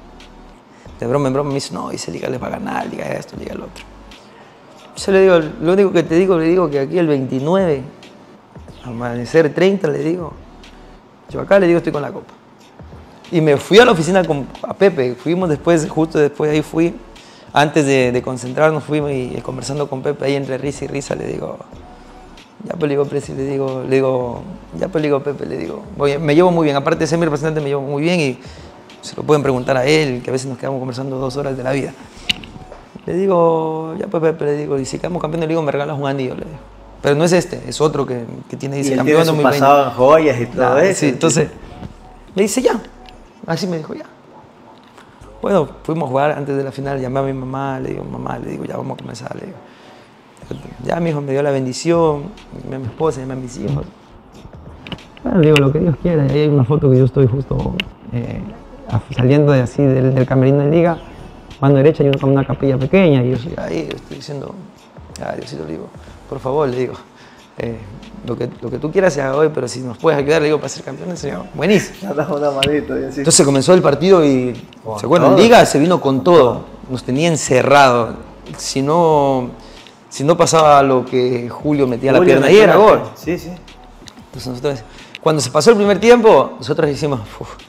De broma en broma me dicen, no, esa liga les va a ganar, liga esto, liga el otro. Yo le digo, lo único que te digo, le digo que aquí el 29, amanecer 30, le digo, yo acá le digo estoy con la copa. Y me fui a la oficina a Pepe, fuimos después, justo después de ahí fui, antes de concentrarnos fuimos y conversando con Pepe ahí entre risa y risa, le digo, ya pues le digo, Presi, le digo, ya pues le digo, Pepe, le digo, me llevo muy bien, aparte de ser mi representante me llevo muy bien y se lo pueden preguntar a él, que a veces nos quedamos conversando 2 horas de la vida. Le digo, ya pues Pepe, le digo, y si quedamos campeón de liga me regalas un anillo, le digo. Pero no es este, es otro que tiene, dice, campeón de 2020. Pasado en joyas y todo eso. Sí, entonces, le dice ya, así me dijo ya. Bueno, fuimos a jugar antes de la final, llamé a mi mamá, le digo, ya vamos a comenzar, le digo. Ya mi hijo me dio la bendición, llamé a mi esposa, llamé a mis hijos. Bueno, digo, lo que Dios quiera, y ahí hay una foto que yo estoy justo saliendo de así del camerino de liga, mano derecha hay una capilla pequeña, y yo estoy ahí, estoy diciendo, ya Diosito, le digo, por favor, le digo, lo que tú quieras se haga hoy, pero si nos puedes ayudar, le digo, para ser campeones sería buenísimo. Una manito, y así. Entonces comenzó el partido y, ¿se acuerdan? Liga se vino con todo, nos tenía encerrado. Si no pasaba lo que Julio metía la pierna, ahí era gol. Sí, sí. Entonces nosotros, cuando se pasó el primer tiempo, nosotros hicimos,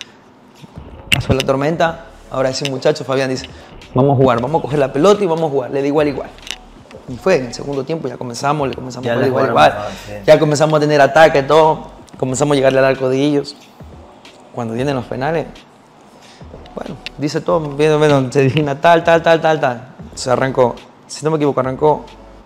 pasó la tormenta, ahora ese muchacho, Fabián, dice, vamos a jugar, vamos a coger la pelota y vamos a jugar, le da igual. Y fue, en el segundo tiempo ya comenzamos a jugar igual. Sí. Ya comenzamos a tener ataque, todo, comenzamos a llegarle al arco de ellos. Cuando vienen los penales, bueno, dice todo, bueno, se digna tal. Entonces arrancó, si no me equivoco, arrancó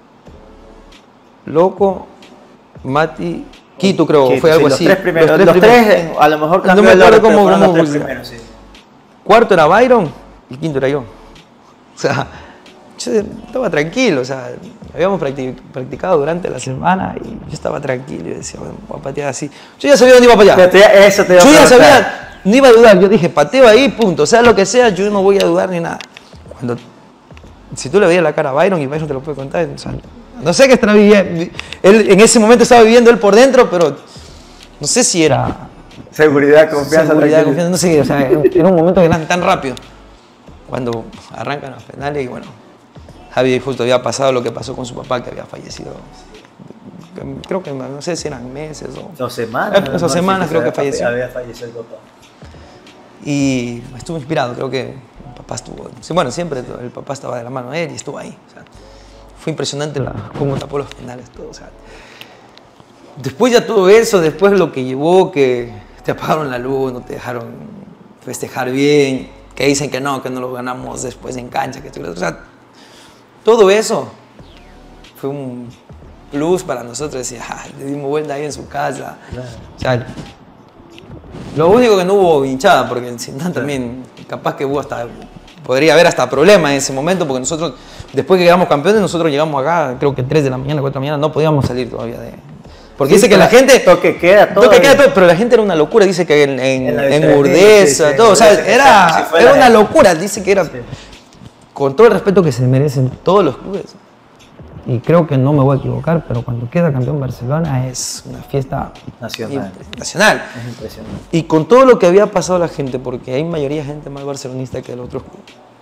Loco, Mati, Quito creo, Quito, fue algo sí, así. Los tres, a lo mejor no me acuerdo cómo los tres primeros, sí. Cuarto era Byron y quinto era yo. O sea, yo estaba tranquilo, o sea, habíamos practicado durante la semana y yo estaba tranquilo y decía, bueno, voy a patear así. Yo ya sabía dónde iba para allá. Eso te iba a yo ya preguntar. sabía, no iba a dudar, yo dije, pateo ahí, punto, sea lo que sea, yo no voy a dudar ni nada. Si tú le veías la cara a Byron, y Byron te lo puede contar, o sea, no sé qué estará viviendo, él en ese momento estaba viviendo él por dentro, pero no sé si era Seguridad, confianza, no sé, o sea, era un momento que era tan rápido. Cuando arrancan los penales y bueno, Javi justo había pasado lo que pasó con su papá, que había fallecido. Creo que no sé si eran meses o... 2 semanas. 2 semanas creo que falleció. Había fallecido el papá. Y estuvo inspirado, creo que el papá estuvo... Bueno, siempre el papá estaba de la mano de él y estuvo ahí. O sea, fue impresionante cómo tapó los penales, todo. O sea, después ya todo eso, después lo que llevó, que te apagaron la luz, no te dejaron festejar bien, que dicen que no lo ganamos después en cancha, o sea, todo eso fue un plus para nosotros, decir, le dimos vuelta ahí en su casa. Claro. O sea, lo único que no hubo hinchada, porque si no también capaz que podría haber hasta problemas en ese momento, porque nosotros, después que quedamos campeones, nosotros llegamos acá, creo que 3 de la mañana, 4 de la mañana, no podíamos salir todavía de... Porque sí, dice que la gente... Toque queda todo. Pero la gente era una locura, dice que en Urdesa, todo, o sea, era una locura, dice que era... Sí. Con todo el respeto que se merecen todos los clubes, y creo que no me voy a equivocar, pero cuando queda campeón Barcelona es una fiesta nacional. Es impresionante. Y con todo lo que había pasado la gente, porque hay mayoría de gente más barcelonista que el otro club,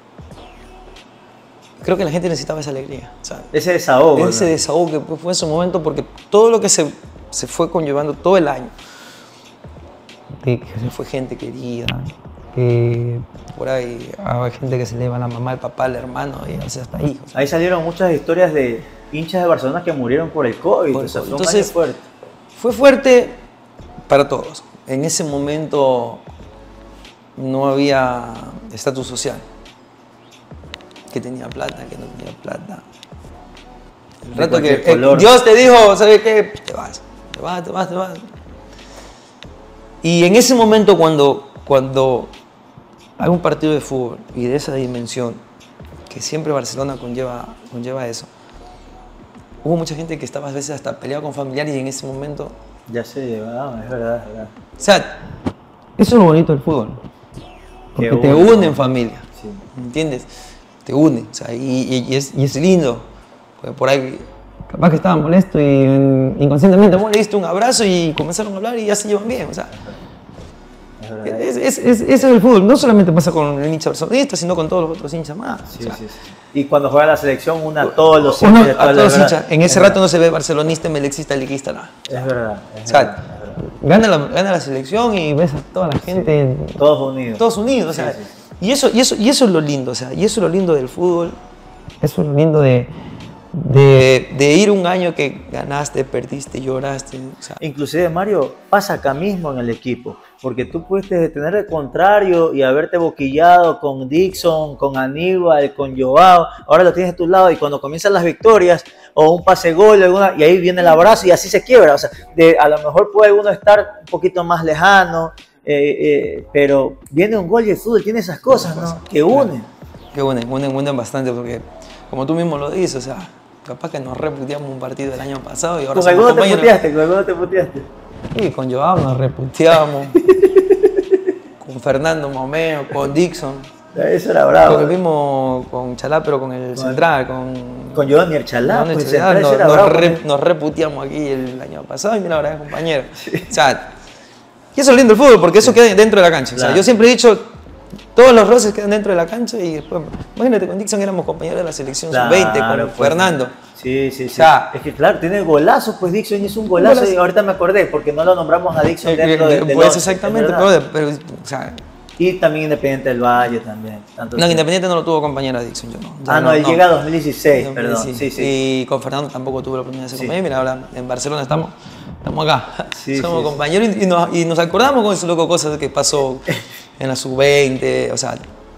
creo que la gente necesitaba esa alegría. O sea, ese desahogo. Ese desahogo que fue en ese momento, porque todo lo que se fue conllevando todo el año, que se fue gente querida, que por ahí hay gente que se le va a la mamá, al papá, al hermano, y hasta ahí. O sea, ahí salieron muchas historias de hinchas de Barcelona que murieron por el COVID. O sea, fue un año fuerte. Fue fuerte para todos. En ese momento no había estatus social. Que tenía plata, que no tenía plata. El rato que Dios te dijo, ¿sabes qué? Te vas. Y en ese momento cuando hay un partido de fútbol y de esa dimensión, que siempre Barcelona conlleva eso, hubo mucha gente que estaba a veces hasta peleado con familiares y en ese momento... Ya se llevaban, es verdad. O sea, eso es lo bonito del fútbol. Porque te une en familia, sí. ¿Entiendes? Te une, o sea, y es lindo. Porque por ahí, capaz que estaba molesto y inconscientemente vos le diste un abrazo y comenzaron a hablar y ya se llevan bien, o sea... Ese es el fútbol, no solamente pasa con el hincha barcelonista, sino con todos los otros hinchas más. Sí, o sea, sí. Y cuando juega la selección, a todos los hinchas. En ese rato no se ve barcelonista, melexista, liguista, nada. Es verdad. O sea, gana la selección y ves a toda la gente. Sí. Todos unidos. O sea, y eso es lo lindo, o sea, y eso es lo lindo del fútbol. Eso es lo lindo de ir un año que ganaste, perdiste, lloraste. O sea. Inclusive, Mario, pasa acá mismo en el equipo, porque tú pudiste tener el contrario y haberte boquillado con Dixon, con Aníbal, con Joao, ahora lo tienes a tu lado y cuando comienzan las victorias o un pase gol, y ahí viene el abrazo y así se quiebra. O sea, a lo mejor puede uno estar un poquito más lejano, pero viene un gol y el fútbol tiene esas cosas, ¿no? Que unen. Que unen bastante, porque como tú mismo lo dices, o sea, capaz que nos reputeamos un partido del año pasado y ahora ¿Con alguno te puteaste? Sí, con Joao nos reputeamos, con Fernando Momeo, con Dixon. Eso era bravo. Con el mismo, con Chalá, pero con el central, con Johnny el Chalá. Nos reputeamos aquí el año pasado y mira, ahora es compañero. Sí. O sea, y eso es lindo el fútbol, porque eso queda dentro de la cancha. Claro. O sea, yo siempre he dicho, todos los roces quedan dentro de la cancha y después, imagínate, con Dixon éramos compañeros de la selección sub-20, con Fernando. Sí. O sea, es que claro, tiene golazo, pues Dixon hizo un golazo y ahorita me acordé, porque no lo nombramos a Dixon dentro de pues exactamente, pero o sea... Y también Independiente del Valle también. No, Independiente no lo tuvo compañero a Dixon, yo no. Él llega a 2016, perdón. Sí. Y con Fernando tampoco tuve la oportunidad de ser compañero. Mira, ahora en Barcelona estamos acá. Somos compañeros y nos acordamos con eso, loco, cosas que pasó en la sub-20, o sea...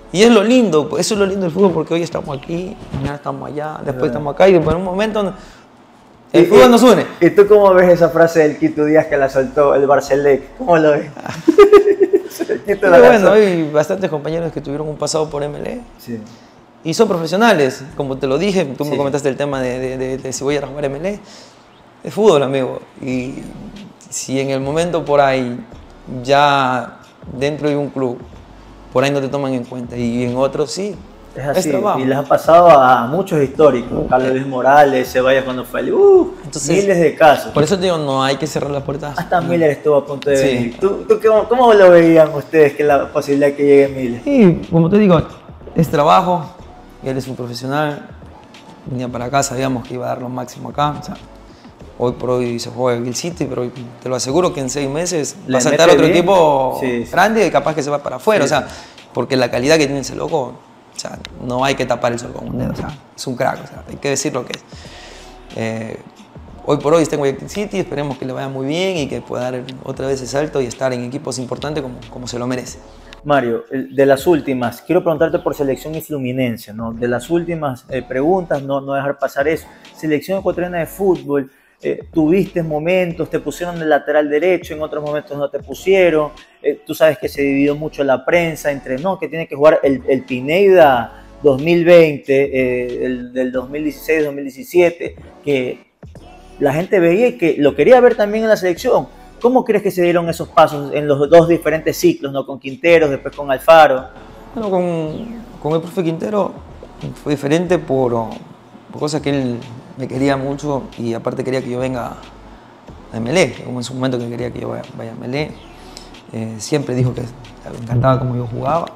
Y es lo lindo, eso es lo lindo del fútbol, porque hoy estamos aquí, mañana estamos allá, después estamos acá y después en un momento el fútbol nos une. ¿Y tú cómo ves esa frase del Quito Díaz que la soltó el Barcelec? ¿Cómo lo ves? Pero bueno, hay bastantes compañeros que tuvieron un pasado por MLE. Sí. Y son profesionales, como te lo dije, tú me comentaste el tema de si voy a jugar MLE. Es fútbol, amigo. Y si en el momento por ahí, ya dentro de un club, por ahí no te toman en cuenta y en otros sí. Es así, trabajo. y les ha pasado a muchos históricos. Carlos Luis Morales, Ceballos cuando fue Entonces, miles de casos. Por eso te digo, no hay que cerrar las puertas. Hasta Miller estuvo a punto de Sí. venir. ¿Tú cómo lo veían ustedes que la posibilidad que llegue Miller? Sí, como te digo, es trabajo, él es un profesional, venía para acá, sabíamos que iba a dar lo máximo acá. O sea, hoy por hoy se juega en el City, pero te lo aseguro que en 6 meses va a saltar otro equipo grande y capaz que se va para afuera. Sí. O sea, porque la calidad que tiene ese loco, o sea, no hay que tapar el sol con un dedo. O sea, es un crack, o sea, hay que decir lo que es. Hoy por hoy está en Guayaquil City, esperemos que le vaya muy bien y que pueda dar otra vez ese salto y estar en equipos importantes como se lo merece. Mario, de las últimas, quiero preguntarte por selección y Fluminense, ¿no? De las últimas preguntas, no dejar pasar eso. Selección ecuatoriana de fútbol, tuviste momentos, te pusieron de lateral derecho, en otros momentos no te pusieron. Tú sabes que se dividió mucho la prensa entre, no, que tiene que jugar el Pineda 2020, el del 2016-2017, que la gente veía y que lo quería ver también en la selección. ¿Cómo crees que se dieron esos pasos en los dos diferentes ciclos, ¿no? Con Quinteros, después con Alfaro? Bueno, con el profe Quintero fue diferente por cosas que él me quería mucho y aparte quería que yo venga a MLE, como en su momento que quería que yo vaya a MLE. Siempre dijo que le encantaba cómo yo jugaba.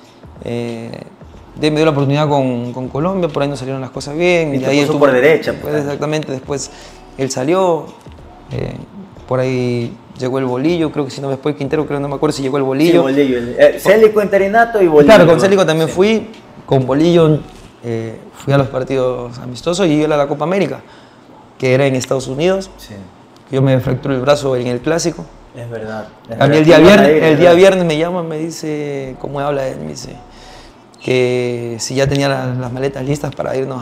Me dio la oportunidad con Colombia, por ahí no salieron las cosas bien. Y ahí puso por derecha. Pues, exactamente, después él salió. Por ahí llegó el Bolillo, creo que si no después Quintero, creo, no me acuerdo si llegó el Bolillo. Sí, Bolillo. Célico, Interinato y Bolillo. Claro, con Célico también fui, con Bolillo fui a los partidos amistosos y yo a la Copa América, que era en Estados Unidos. Sí. Yo me fracturé el brazo en el Clásico. Es verdad. A mí el día viernes me llama, me dice, ¿cómo habla él? Me dice que si ya tenía las maletas listas para irnos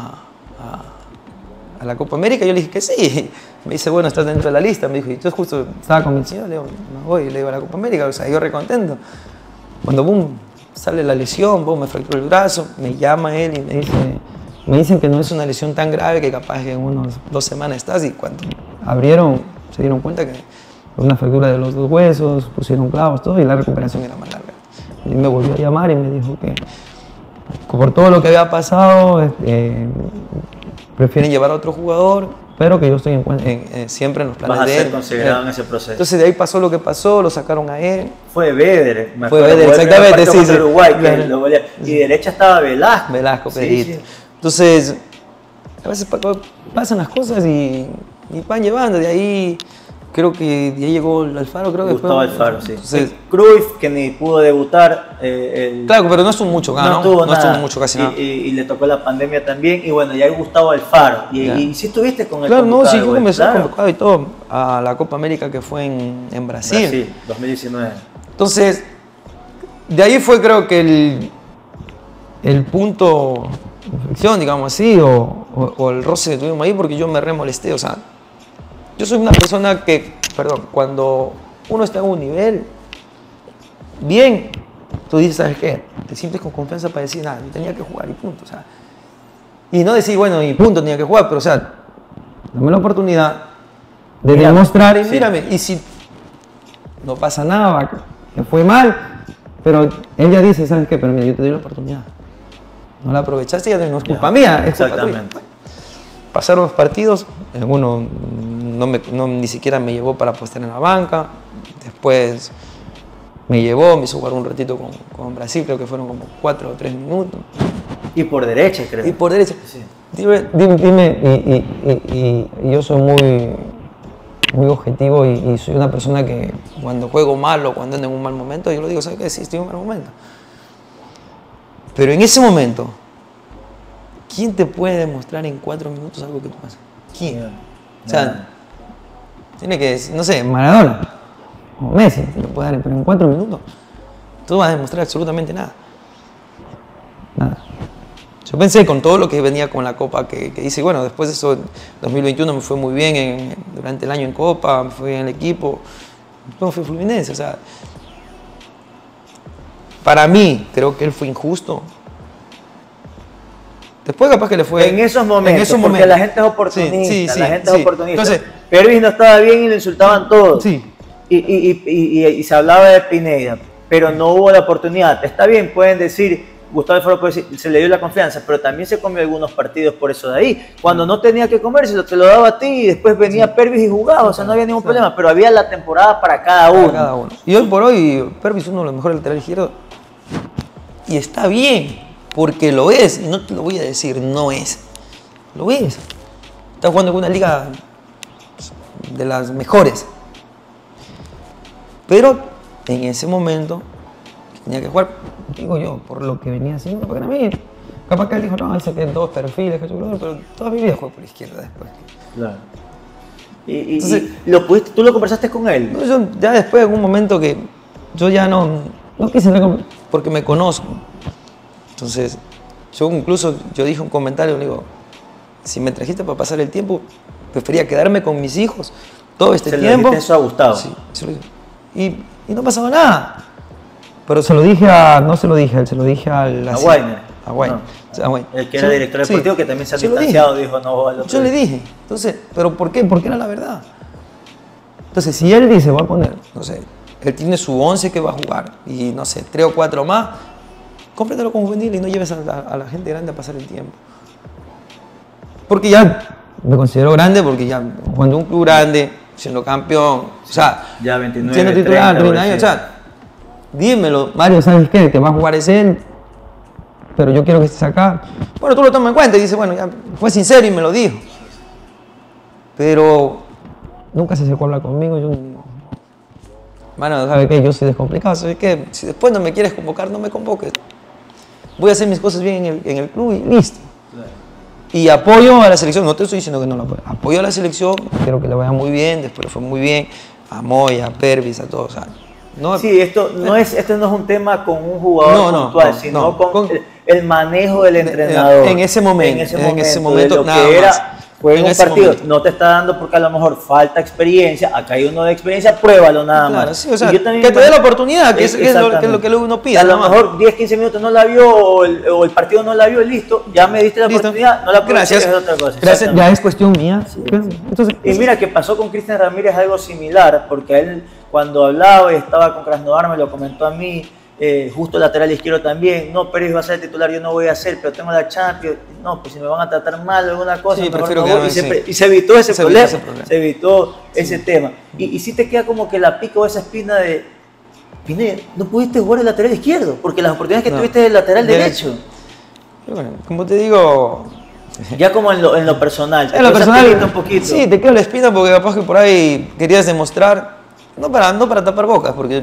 a la Copa América. Yo le dije que sí. Me dice, bueno, estás dentro de la lista. Me dijo, y yo justo estaba convencido, le digo, me voy, le digo a la Copa América. O sea, yo recontento. Cuando, boom, sale la lesión, boom, me fracturó el brazo, me llama él y me dicen que no es una lesión tan grave, que capaz que en unos 2 semanas estás. Y cuando abrieron, se dieron cuenta que una fractura de los 2 huesos, pusieron clavos, todo, y la recuperación era más larga. Y me volvió a llamar y me dijo que por todo lo que había pasado, prefieren llevar a otro jugador, pero que yo estoy siempre en los planes de él. Vas a ser considerado en ese proceso. Entonces de ahí pasó lo que pasó, lo sacaron a él. Fue Beder, fue Beder, exactamente, sí, sí. Uruguay, que lo volía. Y derecha estaba Velasco. Velasco, Pedrito. Sí. Entonces, a veces pasan las cosas y van llevando. De ahí, creo que de ahí llegó el Alfaro, creo que Gustavo Alfaro, sí. Entonces, Cruyff, que ni pudo debutar. Claro, pero no estuvo mucho, no estuvo mucho, casi nada. Y le tocó la pandemia también. Y bueno, ya Gustavo Alfaro. Y sí estuviste con el Claro, no, sí, convocado, yo comencé claro. convocado y todo a la Copa América que fue en Brasil. Brasil, 2019. Entonces, de ahí fue creo que el punto de inflexión, digamos así, o el roce que tuvimos ahí, porque yo me remolesté. O sea, yo soy una persona que, cuando uno está en un nivel bien, tú dices, ¿sabes qué? Te sientes con confianza para decir, nada, yo tenía que jugar y punto. O sea, y no decir, bueno, y punto, tenía que jugar, pero o sea, dame la oportunidad de demostrar y mírame. Y si no pasa nada, que fue mal, pero él ya dice, ¿sabes qué? Pero mira, yo te doy la oportunidad. No la aprovechaste, ya no es culpa mía, es culpa tuya. Pasaron los partidos, uno ni siquiera me llevó para apostar en la banca, después me llevó, me hizo jugar un ratito con Brasil, creo que fueron como 4 o 3 minutos. Y por derecha, creo. Y por derecha. Sí. Dime, y yo soy muy objetivo y soy una persona que cuando juego mal o cuando ando en un mal momento, yo lo digo, ¿sabes qué? Sí, estoy en un mal momento. Pero en ese momento, ¿quién te puede demostrar en 4 minutos algo que tú haces? ¿Quién? O sea, tiene que, no sé, Maradona o Messi, te lo puede dar, pero en 4 minutos tú vas a demostrar absolutamente nada. Yo pensé con todo lo que venía con la Copa que hice, bueno, después de eso, en 2021 me fue muy bien durante el año en Copa, me fue bien en el equipo, no fue Fluminense, o sea, para mí creo que él fue injusto. Después capaz que le fue... En esos momentos, porque la gente es oportunista, la gente es oportunista. Entonces, Pervis no estaba bien y lo insultaban todos. Sí. Y se hablaba de Pineda, pero no hubo la oportunidad. Está bien, pueden decir, Gustavo Alfaro puede decir, se le dio la confianza, pero también se comió algunos partidos por eso de ahí. Cuando no tenía que comer, se lo daba a ti y después venía Pervis y jugaba, o sea, no había ningún problema, pero había la temporada para cada uno. Y hoy por hoy, Pervis es uno de los mejores laterales izquierdos. Y está bien. Porque lo es, y no te lo voy a decir, no es. Lo es. Está jugando en una liga de las mejores. Pero en ese momento tenía que jugar, digo yo, por lo que venía haciendo, porque a mí, capaz que él dijo, no, él se queda en dos perfiles, pero toda mi vida jugué por la izquierda después. Claro. Entonces, ¿tú lo conversaste con él? No, yo ya después, en un momento que yo ya no quise, porque me conozco. Entonces, yo dije un comentario, le digo, si me trajiste para pasar el tiempo, prefería quedarme con mis hijos todo este tiempo. ¿Se lo dijiste eso a Gustavo? Sí, se lo dije. Y no pasaba nada. Pero se lo dije no se lo dije a él, se lo dije a Weiner. A Weiner. No. El que era director deportivo, que también se ha distanciado, dijo no. Yo le dije. Entonces, ¿pero por qué? Porque era la verdad. Entonces, si él dice, voy a poner, no sé, él tiene su 11 que va a jugar, y no sé, 3 o 4 más, cómpratelo con juvenil y no lleves a la gente grande a pasar el tiempo. Porque ya me considero grande, porque ya jugando un club grande, siendo campeón, o sea, ya 29, siendo titular, 30 años, o sea, dímelo, Mario, ¿sabes qué? El que va a jugar es él, pero yo quiero que estés acá. Bueno, tú lo tomas en cuenta y dices, bueno, ya fue sincero y me lo dijo. Pero nunca se acercó a hablar conmigo, bueno, ¿sabes qué? Yo soy descomplicado, ¿sabes qué? Si después no me quieres convocar, no me convoques. Voy a hacer mis cosas bien en el club y listo. Claro. Y apoyo a la selección, no te estoy diciendo que no lo apoyo. Apoyo a la selección, quiero que le vaya muy bien, después le fue muy bien, a Moy, a Pervis, a todos. O sea, no, sí, esto no es un tema con un jugador puntual, sino con el manejo del entrenador. En ese momento nada más. Fue en un partido, no te está dando porque a lo mejor falta experiencia, acá hay uno de experiencia, pruébalo nada más. Claro, sí, o sea, que te dé la oportunidad, que es lo que uno pide. A lo mejor 10, 15 minutos no la vio o el partido no la vio y listo, ya me diste la oportunidad, no la aproveché, es otra cosa. Gracias, ya es cuestión mía. Sí. Entonces, y mira que pasó con Cristian Ramírez algo similar, porque a él cuando hablaba y estaba con Krasnodar me lo comentó a mí, justo lateral izquierdo también, no, Pérez va a ser titular, yo no voy a hacer, pero tengo la Champions, no, pues si me van a tratar mal o alguna cosa, sí, mejor no voy. Y se evitó ese problema, se evitó ese tema. Y sí te queda como que la pica o esa espina de, Pineda, no pudiste jugar el lateral izquierdo, porque las oportunidades que tuviste del lateral derecho. Bueno, como te digo... Ya como en lo personal, en lo personal, un poquito. Sí, te queda la espina porque capaz que por ahí querías demostrar, no para tapar bocas, porque...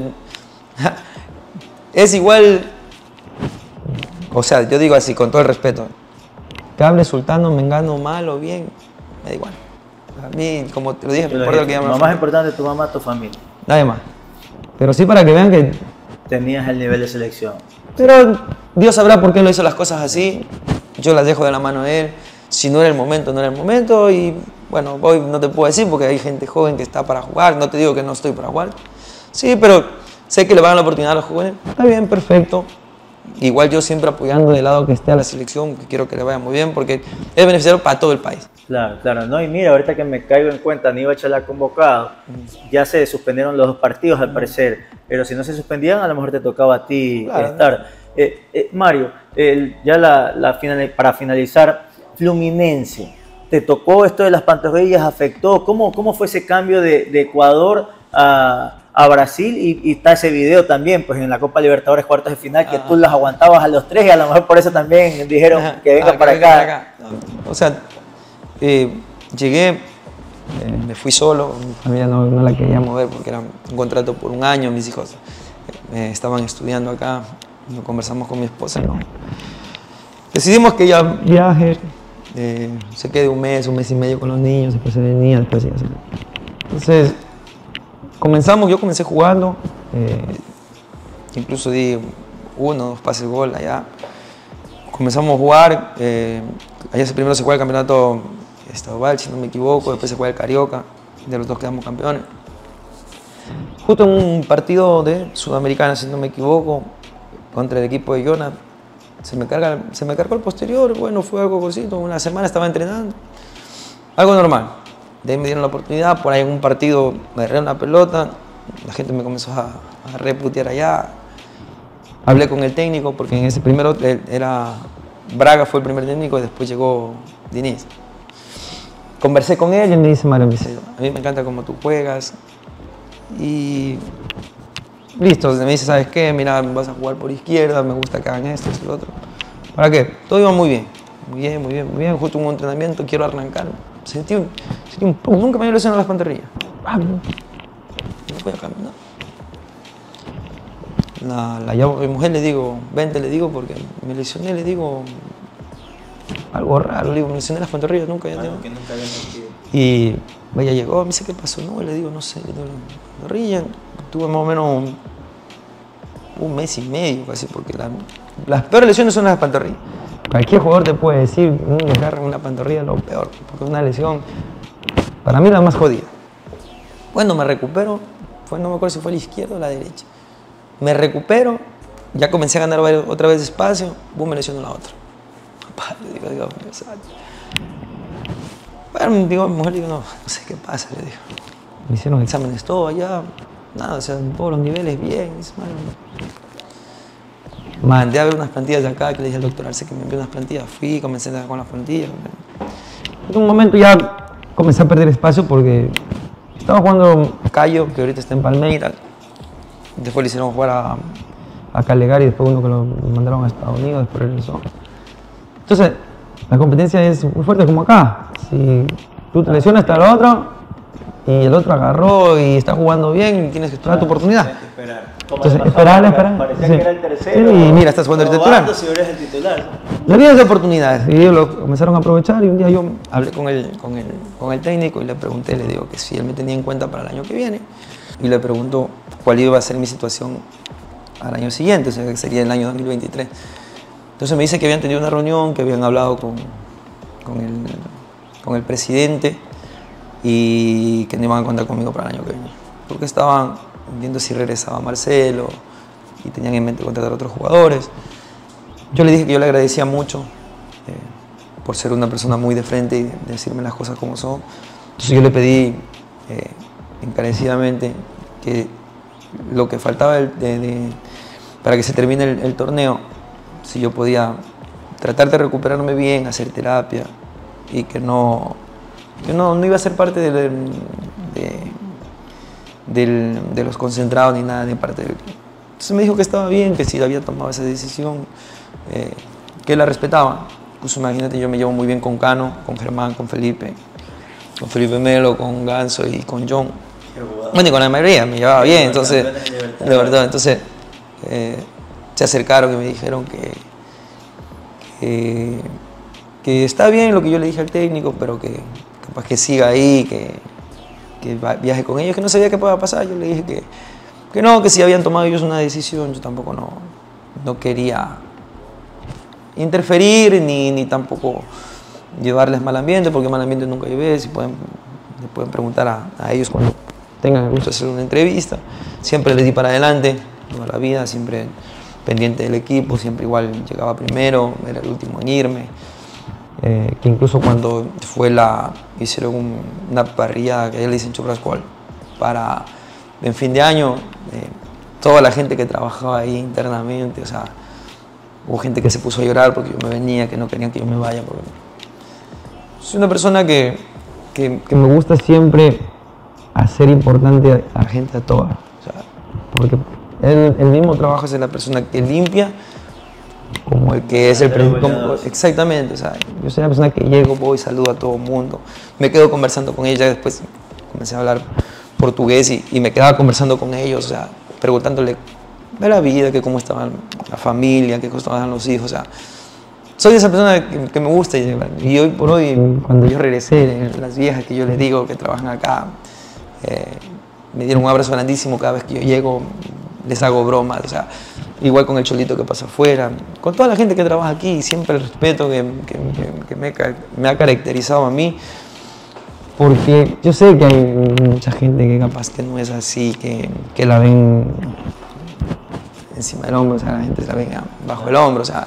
Es igual, o sea, yo digo así, con todo el respeto, que hable Sultano, Mengano, mal o bien, me da igual. A mí, como te lo dije, me acuerdo que lo más importante es tu mamá, tu familia. Nadie más. Pero sí para que vean que... Tenías el nivel de selección. Pero Dios sabrá por qué lo hizo las cosas así, yo las dejo de la mano de él. Si no era el momento, no era el momento y bueno, hoy no te puedo decir porque hay gente joven que está para jugar, no te digo que no estoy para jugar. Sí, pero... Sé que le van a dar la oportunidad a los jóvenes. Está bien, perfecto. Igual yo siempre apoyando del lado que esté a la selección, que quiero que le vaya muy bien, porque es beneficiario para todo el país. Claro, claro. No, y mira, ahorita que me caigo en cuenta, Aníbal Chalá convocado, ya se suspendieron los 2 partidos al parecer, pero si no se suspendían, a lo mejor te tocaba a ti estar. Mario, ya para finalizar, Fluminense, ¿te tocó esto de las pantorrillas? ¿Afectó? ¿Cómo fue ese cambio de Ecuador a Brasil? Y está ese video también, pues en la Copa Libertadores cuartos de final, que tú los aguantabas a los 3 y a lo mejor por eso también dijeron que venga para acá. No. O sea, llegué, me fui solo, mi familia no la quería mover porque era un contrato por 1 año, mis hijos estaban estudiando acá, lo conversamos con mi esposa, ¿no? Decidimos que ya viaje, se quede un mes y medio con los niños, después se venía, después iba a hacer. Entonces, yo comencé jugando, incluso di 1 o 2 pases de gol allá. comenzamos a jugar, allá primero se juega el campeonato estadual, si no me equivoco, después se juega el Carioca, de los dos quedamos campeones. Justo en un partido de Sudamericana, si no me equivoco, contra el equipo de Jonah, se me cargó el posterior, bueno, fue algo cosito, una semana estaba entrenando, algo normal. De ahí me dieron la oportunidad, por ahí en un partido me agarré una pelota, la gente me comenzó a reputear allá. Hablé con el técnico, porque en ese primero era Braga, fue el primer técnico, y después llegó Diniz. Conversé con él y él me dice, Mario, a mí me encanta cómo tú juegas. Y listo, me dice, ¿sabes qué? Mira, vas a jugar por izquierda, me gusta que hagan esto, lo otro. ¿Para qué? Todo iba muy bien. Muy bien, muy bien, muy bien. Justo un entrenamiento, quiero arrancar. Sentí un nunca me había lesionado las pantorrillas. No podía caminar. La llamo a mi mujer, le digo, vente, le digo, porque me lesioné, le digo, algo raro, le digo, me lesioné las pantorrillas, nunca había tenido. Y ella llegó, me dice, ¿qué pasó? No, le digo, no sé, le digo, la pantorrilla. Tuve más o menos un mes y medio casi, porque las peores lesiones son las pantorrillas. Cualquier jugador te puede decir, me agarra una pantorrilla lo peor, porque es una lesión, para mí la más jodida. Bueno, me recupero, no me acuerdo si fue la izquierda o la derecha. Me recupero, ya comencé a ganar otra vez espacio, me lesiono la otra. Digo, bueno, digo a mi mujer, digo, no sé qué pasa, le digo. Me hicieron exámenes todo allá, nada, o sea, en todos los niveles bien. Dice, mandé a ver unas plantillas de acá, que le dije al doctor Arce que me envió unas plantillas, fui, comencé a trabajar con las plantillas. En un momento ya comencé a perder espacio porque estaba jugando a Cayo, que ahorita está en Palmeiras. Después le hicieron jugar a Calegari, después uno que lo mandaron a Estados Unidos, después regresó. Entonces, la competencia es muy fuerte como acá. Si tú te lesionas hasta el otro y el otro agarró y está jugando bien, tienes que esperar tu oportunidad. Entonces, esperar. Parecía que era el tercero. Sí, y mira, estás jugando el titular. Si eres el titular. La vida es de oportunidades. Y ellos lo comenzaron a aprovechar y un día yo hablé con el técnico y le pregunté, le digo que si él me tenía en cuenta para el año que viene. Y le pregunto cuál iba a ser mi situación al año siguiente, o sea, que sería el año 2023. Entonces me dice que habían tenido una reunión, que habían hablado con el presidente y que no iban a contar conmigo para el año que viene. Porque estaban viendo si regresaba Marcelo y tenían en mente contratar a otros jugadores. Yo le dije que yo le agradecía mucho por ser una persona muy de frente y decirme las cosas como son. Entonces yo le pedí encarecidamente que lo que faltaba para que se termine el torneo, si yo podía tratar de recuperarme bien, hacer terapia y que no iba a ser parte de los concentrados ni nada de parte del equipo. Entonces me dijo que estaba bien, que si había tomado esa decisión, que la respetaba. Pues imagínate, yo me llevo muy bien con Cano, con Germán, con Felipe Melo, con Ganso y con John. Bueno, y con la mayoría me llevaba bien, entonces, de verdad, entonces se acercaron y me dijeron que está bien lo que yo le dije al técnico, pero que capaz que siga ahí, que viaje con ellos, que no sabía qué pueda pasar. Yo le dije que no, que si habían tomado ellos una decisión, yo tampoco no quería interferir ni tampoco llevarles mal ambiente, porque mal ambiente nunca llevé. Si le pueden preguntar a ellos cuando tengan el gusto de hacer una entrevista. Siempre les di para adelante, toda la vida, siempre pendiente del equipo, siempre igual llegaba primero, era el último en irme. Que incluso cuando hicieron una parrilla que ellos le dicen churrasco en fin de año, toda la gente que trabajaba ahí internamente, o sea, hubo gente que se puso a llorar porque yo me venía, que no querían que yo me vaya. Soy una persona que me gusta siempre hacer importante a la gente, a todas. O sea, porque el mismo trabajo es la persona que limpia como el que es el presidente. Exactamente, o sea, yo soy la persona que llego, voy, saludo a todo el mundo, me quedo conversando con ella, después comencé a hablar portugués y me quedaba conversando con ellos, o sea, preguntándole de la vida, que cómo estaba la familia, que cómo estaban los hijos, o sea, soy esa persona que me gusta y hoy por hoy, cuando yo regresé, las viejas que yo les digo que trabajan acá, me dieron un abrazo grandísimo cada vez que yo llego, les hago bromas, o sea, igual con el Cholito que pasa afuera, con toda la gente que trabaja aquí, siempre el respeto que me ha caracterizado a mí, porque yo sé que hay mucha gente que capaz que no es así, que la ven encima del hombro, o sea, la gente la ve bajo el hombro, o sea,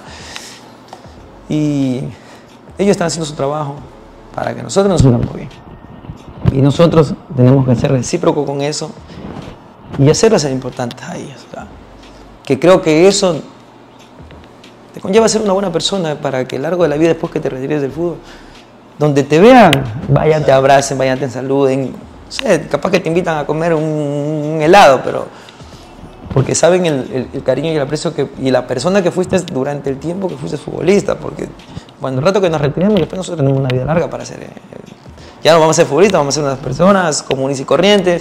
y ellos están haciendo su trabajo para que nosotros nos sintamos bien. Y nosotros tenemos que ser recíprocos con eso y hacerles ser importantes a ellos. O sea, que creo que eso te conlleva a ser una buena persona para que a lo largo de la vida, después que te retires del fútbol, donde te vean, vayan, te abracen, vayan, te saluden. No sé, capaz que te invitan a comer un helado, pero porque saben el cariño y el aprecio y la persona que fuiste durante el tiempo que fuiste futbolista. Porque cuando el rato que nos retiremos, después nosotros tenemos una vida larga para hacer. Ya no vamos a ser futbolistas, vamos a ser unas personas comunes y corrientes.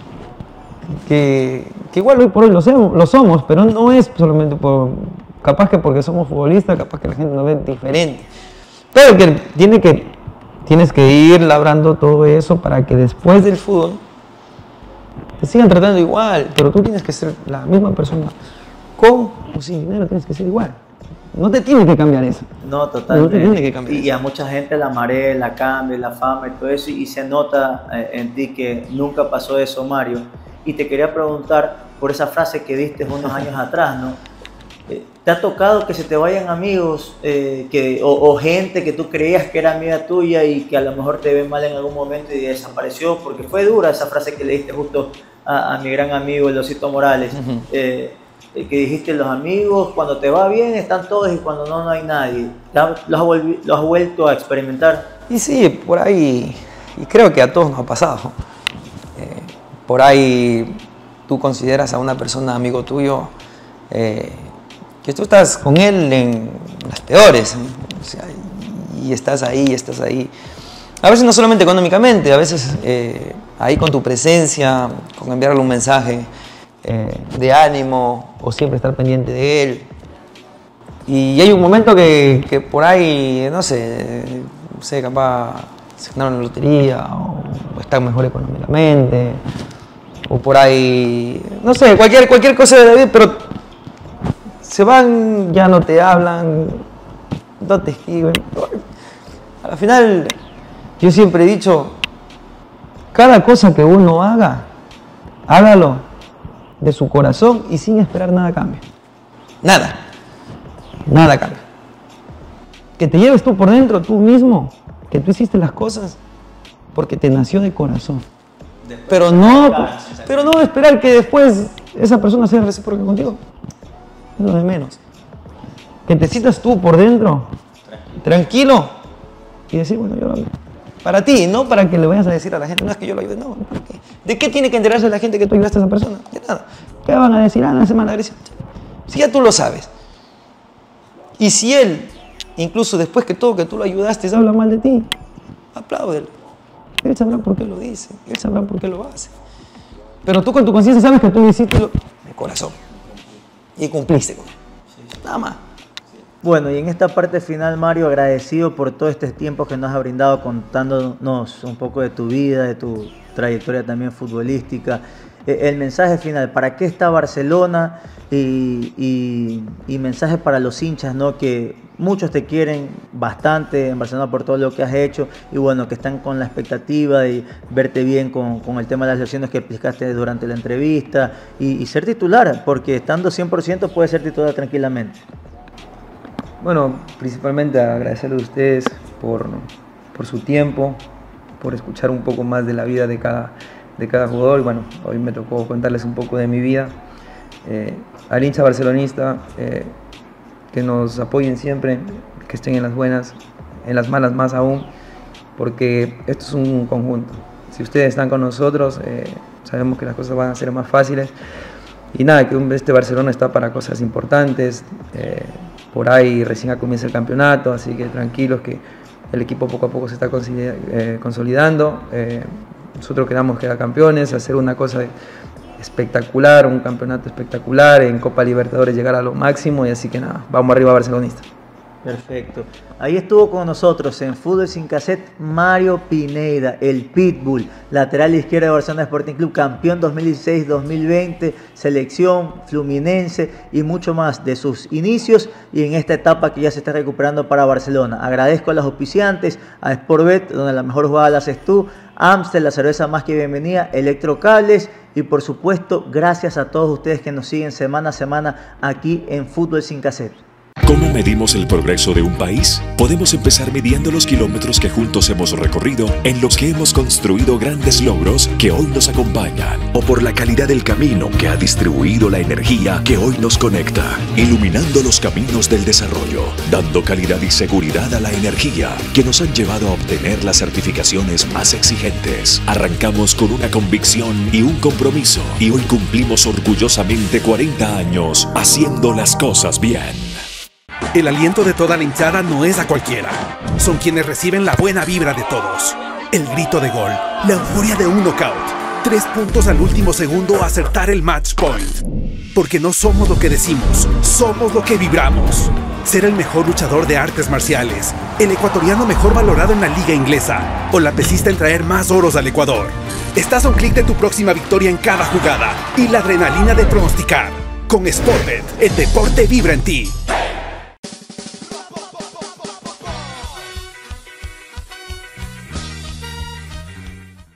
Que igual hoy por hoy lo somos, pero no es solamente capaz que porque somos futbolistas, capaz que la gente nos ve diferente. Pero que tienes que ir labrando todo eso para que después del fútbol te sigan tratando igual, pero tú tienes que ser la misma persona, con o sin dinero tienes que ser igual. No te tiene que cambiar eso. No, totalmente. No te tiene que cambiar y a mucha gente la marea, la cambia, la fama y todo eso, y se nota en ti que nunca pasó eso, Mario. Y te quería preguntar por esa frase que diste unos años atrás, ¿no? ¿Te ha tocado que se te vayan amigos o gente que tú creías que era amiga tuya y que a lo mejor te ve mal en algún momento y desapareció? Porque fue dura esa frase que le diste justo a mi gran amigo, el Osito Morales. Que dijiste, los amigos cuando te va bien están todos y cuando no hay nadie. ¿Lo has vuelto a experimentar? Y sí, por ahí, y creo que a todos nos ha pasado. Por ahí tú consideras a una persona amigo tuyo, que tú estás con él en las peores, ¿no? O sea, y estás ahí. A veces no solamente económicamente, a veces ahí con tu presencia, con enviarle un mensaje de ánimo o siempre estar pendiente de él. Y hay un momento que por ahí, no sé, capaz se ganaron la lotería o están mejor económicamente o por ahí, no sé, cualquier cosa de la vida, pero se van, ya no te hablan, no te escriben. Al final, yo siempre he dicho, cada cosa que uno haga, hágalo de su corazón y sin esperar nada a cambio. Nada a cambio. Que te lleves tú por dentro, tú mismo, que tú hiciste las cosas porque te nació de corazón. Pero no esperar que después esa persona sea recíproca contigo. Es lo de menos. Que te sientas tú por dentro, tranquilo, y decir, bueno, yo lo hago. Para ti, no para que le vayas a decir a la gente, no es que yo lo ayude, no. ¿Para qué? ¿De qué tiene que enterarse la gente que tú ayudaste a esa persona? De nada. ¿Qué van a decir? No se mala agresión. Si ya tú lo sabes. Y si él, incluso después que todo que tú lo ayudaste, habla mal de ti, apláudelo. Él sabrá por qué lo dice, él sabrá por qué lo hace. Pero tú con tu conciencia sabes que tú lo hiciste de corazón. Y cumpliste con él. Nada más. Bueno, y en esta parte final, Mario, agradecido por todo este tiempo que nos has brindado contándonos un poco de tu vida, de tu trayectoria también futbolística. El mensaje final, ¿para qué está Barcelona? Y mensaje para los hinchas, ¿no? Que muchos te quieren bastante en Barcelona por todo lo que has hecho y bueno, que están con la expectativa de verte bien con el tema de las lesiones que explicaste durante la entrevista y ser titular, porque estando 100% puedes ser titular tranquilamente. Bueno, principalmente agradecerles a ustedes por su tiempo, por escuchar un poco más de la vida de cada jugador. Bueno, hoy me tocó contarles un poco de mi vida. Al hincha barcelonista, que nos apoyen siempre, que estén en las buenas, en las malas más aún, porque esto es un conjunto. Si ustedes están con nosotros, sabemos que las cosas van a ser más fáciles. Y nada, que este Barcelona está para cosas importantes. Por ahí recién comienza el campeonato, así que tranquilos que el equipo poco a poco se está consolidando. Nosotros queremos quedar campeones, hacer una cosa espectacular, un campeonato espectacular, en Copa Libertadores llegar a lo máximo y así que nada, vamos arriba barcelonista. Perfecto. Ahí estuvo con nosotros en Fútbol Sin Cassette Mario Pineda, el Pitbull, lateral izquierdo de Barcelona Sporting Club, campeón 2016-2020, selección fluminense y mucho más de sus inicios y en esta etapa que ya se está recuperando para Barcelona. Agradezco a los auspiciantes, a Sportbet, donde la mejor jugada la haces tú, Amstel, la cerveza más que bienvenida, Electrocables y por supuesto gracias a todos ustedes que nos siguen semana a semana aquí en Fútbol Sin Cassette. ¿Cómo medimos el progreso de un país? Podemos empezar midiendo los kilómetros que juntos hemos recorrido, en los que hemos construido grandes logros que hoy nos acompañan, o por la calidad del camino que ha distribuido la energía que hoy nos conecta, iluminando los caminos del desarrollo, dando calidad y seguridad a la energía que nos han llevado a obtener las certificaciones más exigentes. Arrancamos con una convicción y un compromiso, y hoy cumplimos orgullosamente 40 años haciendo las cosas bien. El aliento de toda la hinchada no es a cualquiera. Son quienes reciben la buena vibra de todos. El grito de gol, la euforia de un knockout. 3 puntos al último segundo a acertar el match point. Porque no somos lo que decimos, somos lo que vibramos. Ser el mejor luchador de artes marciales, el ecuatoriano mejor valorado en la liga inglesa o la pesista en traer más oros al Ecuador. Estás a un clic de tu próxima victoria en cada jugada y la adrenalina de pronosticar. Con Sportbet, el deporte vibra en ti.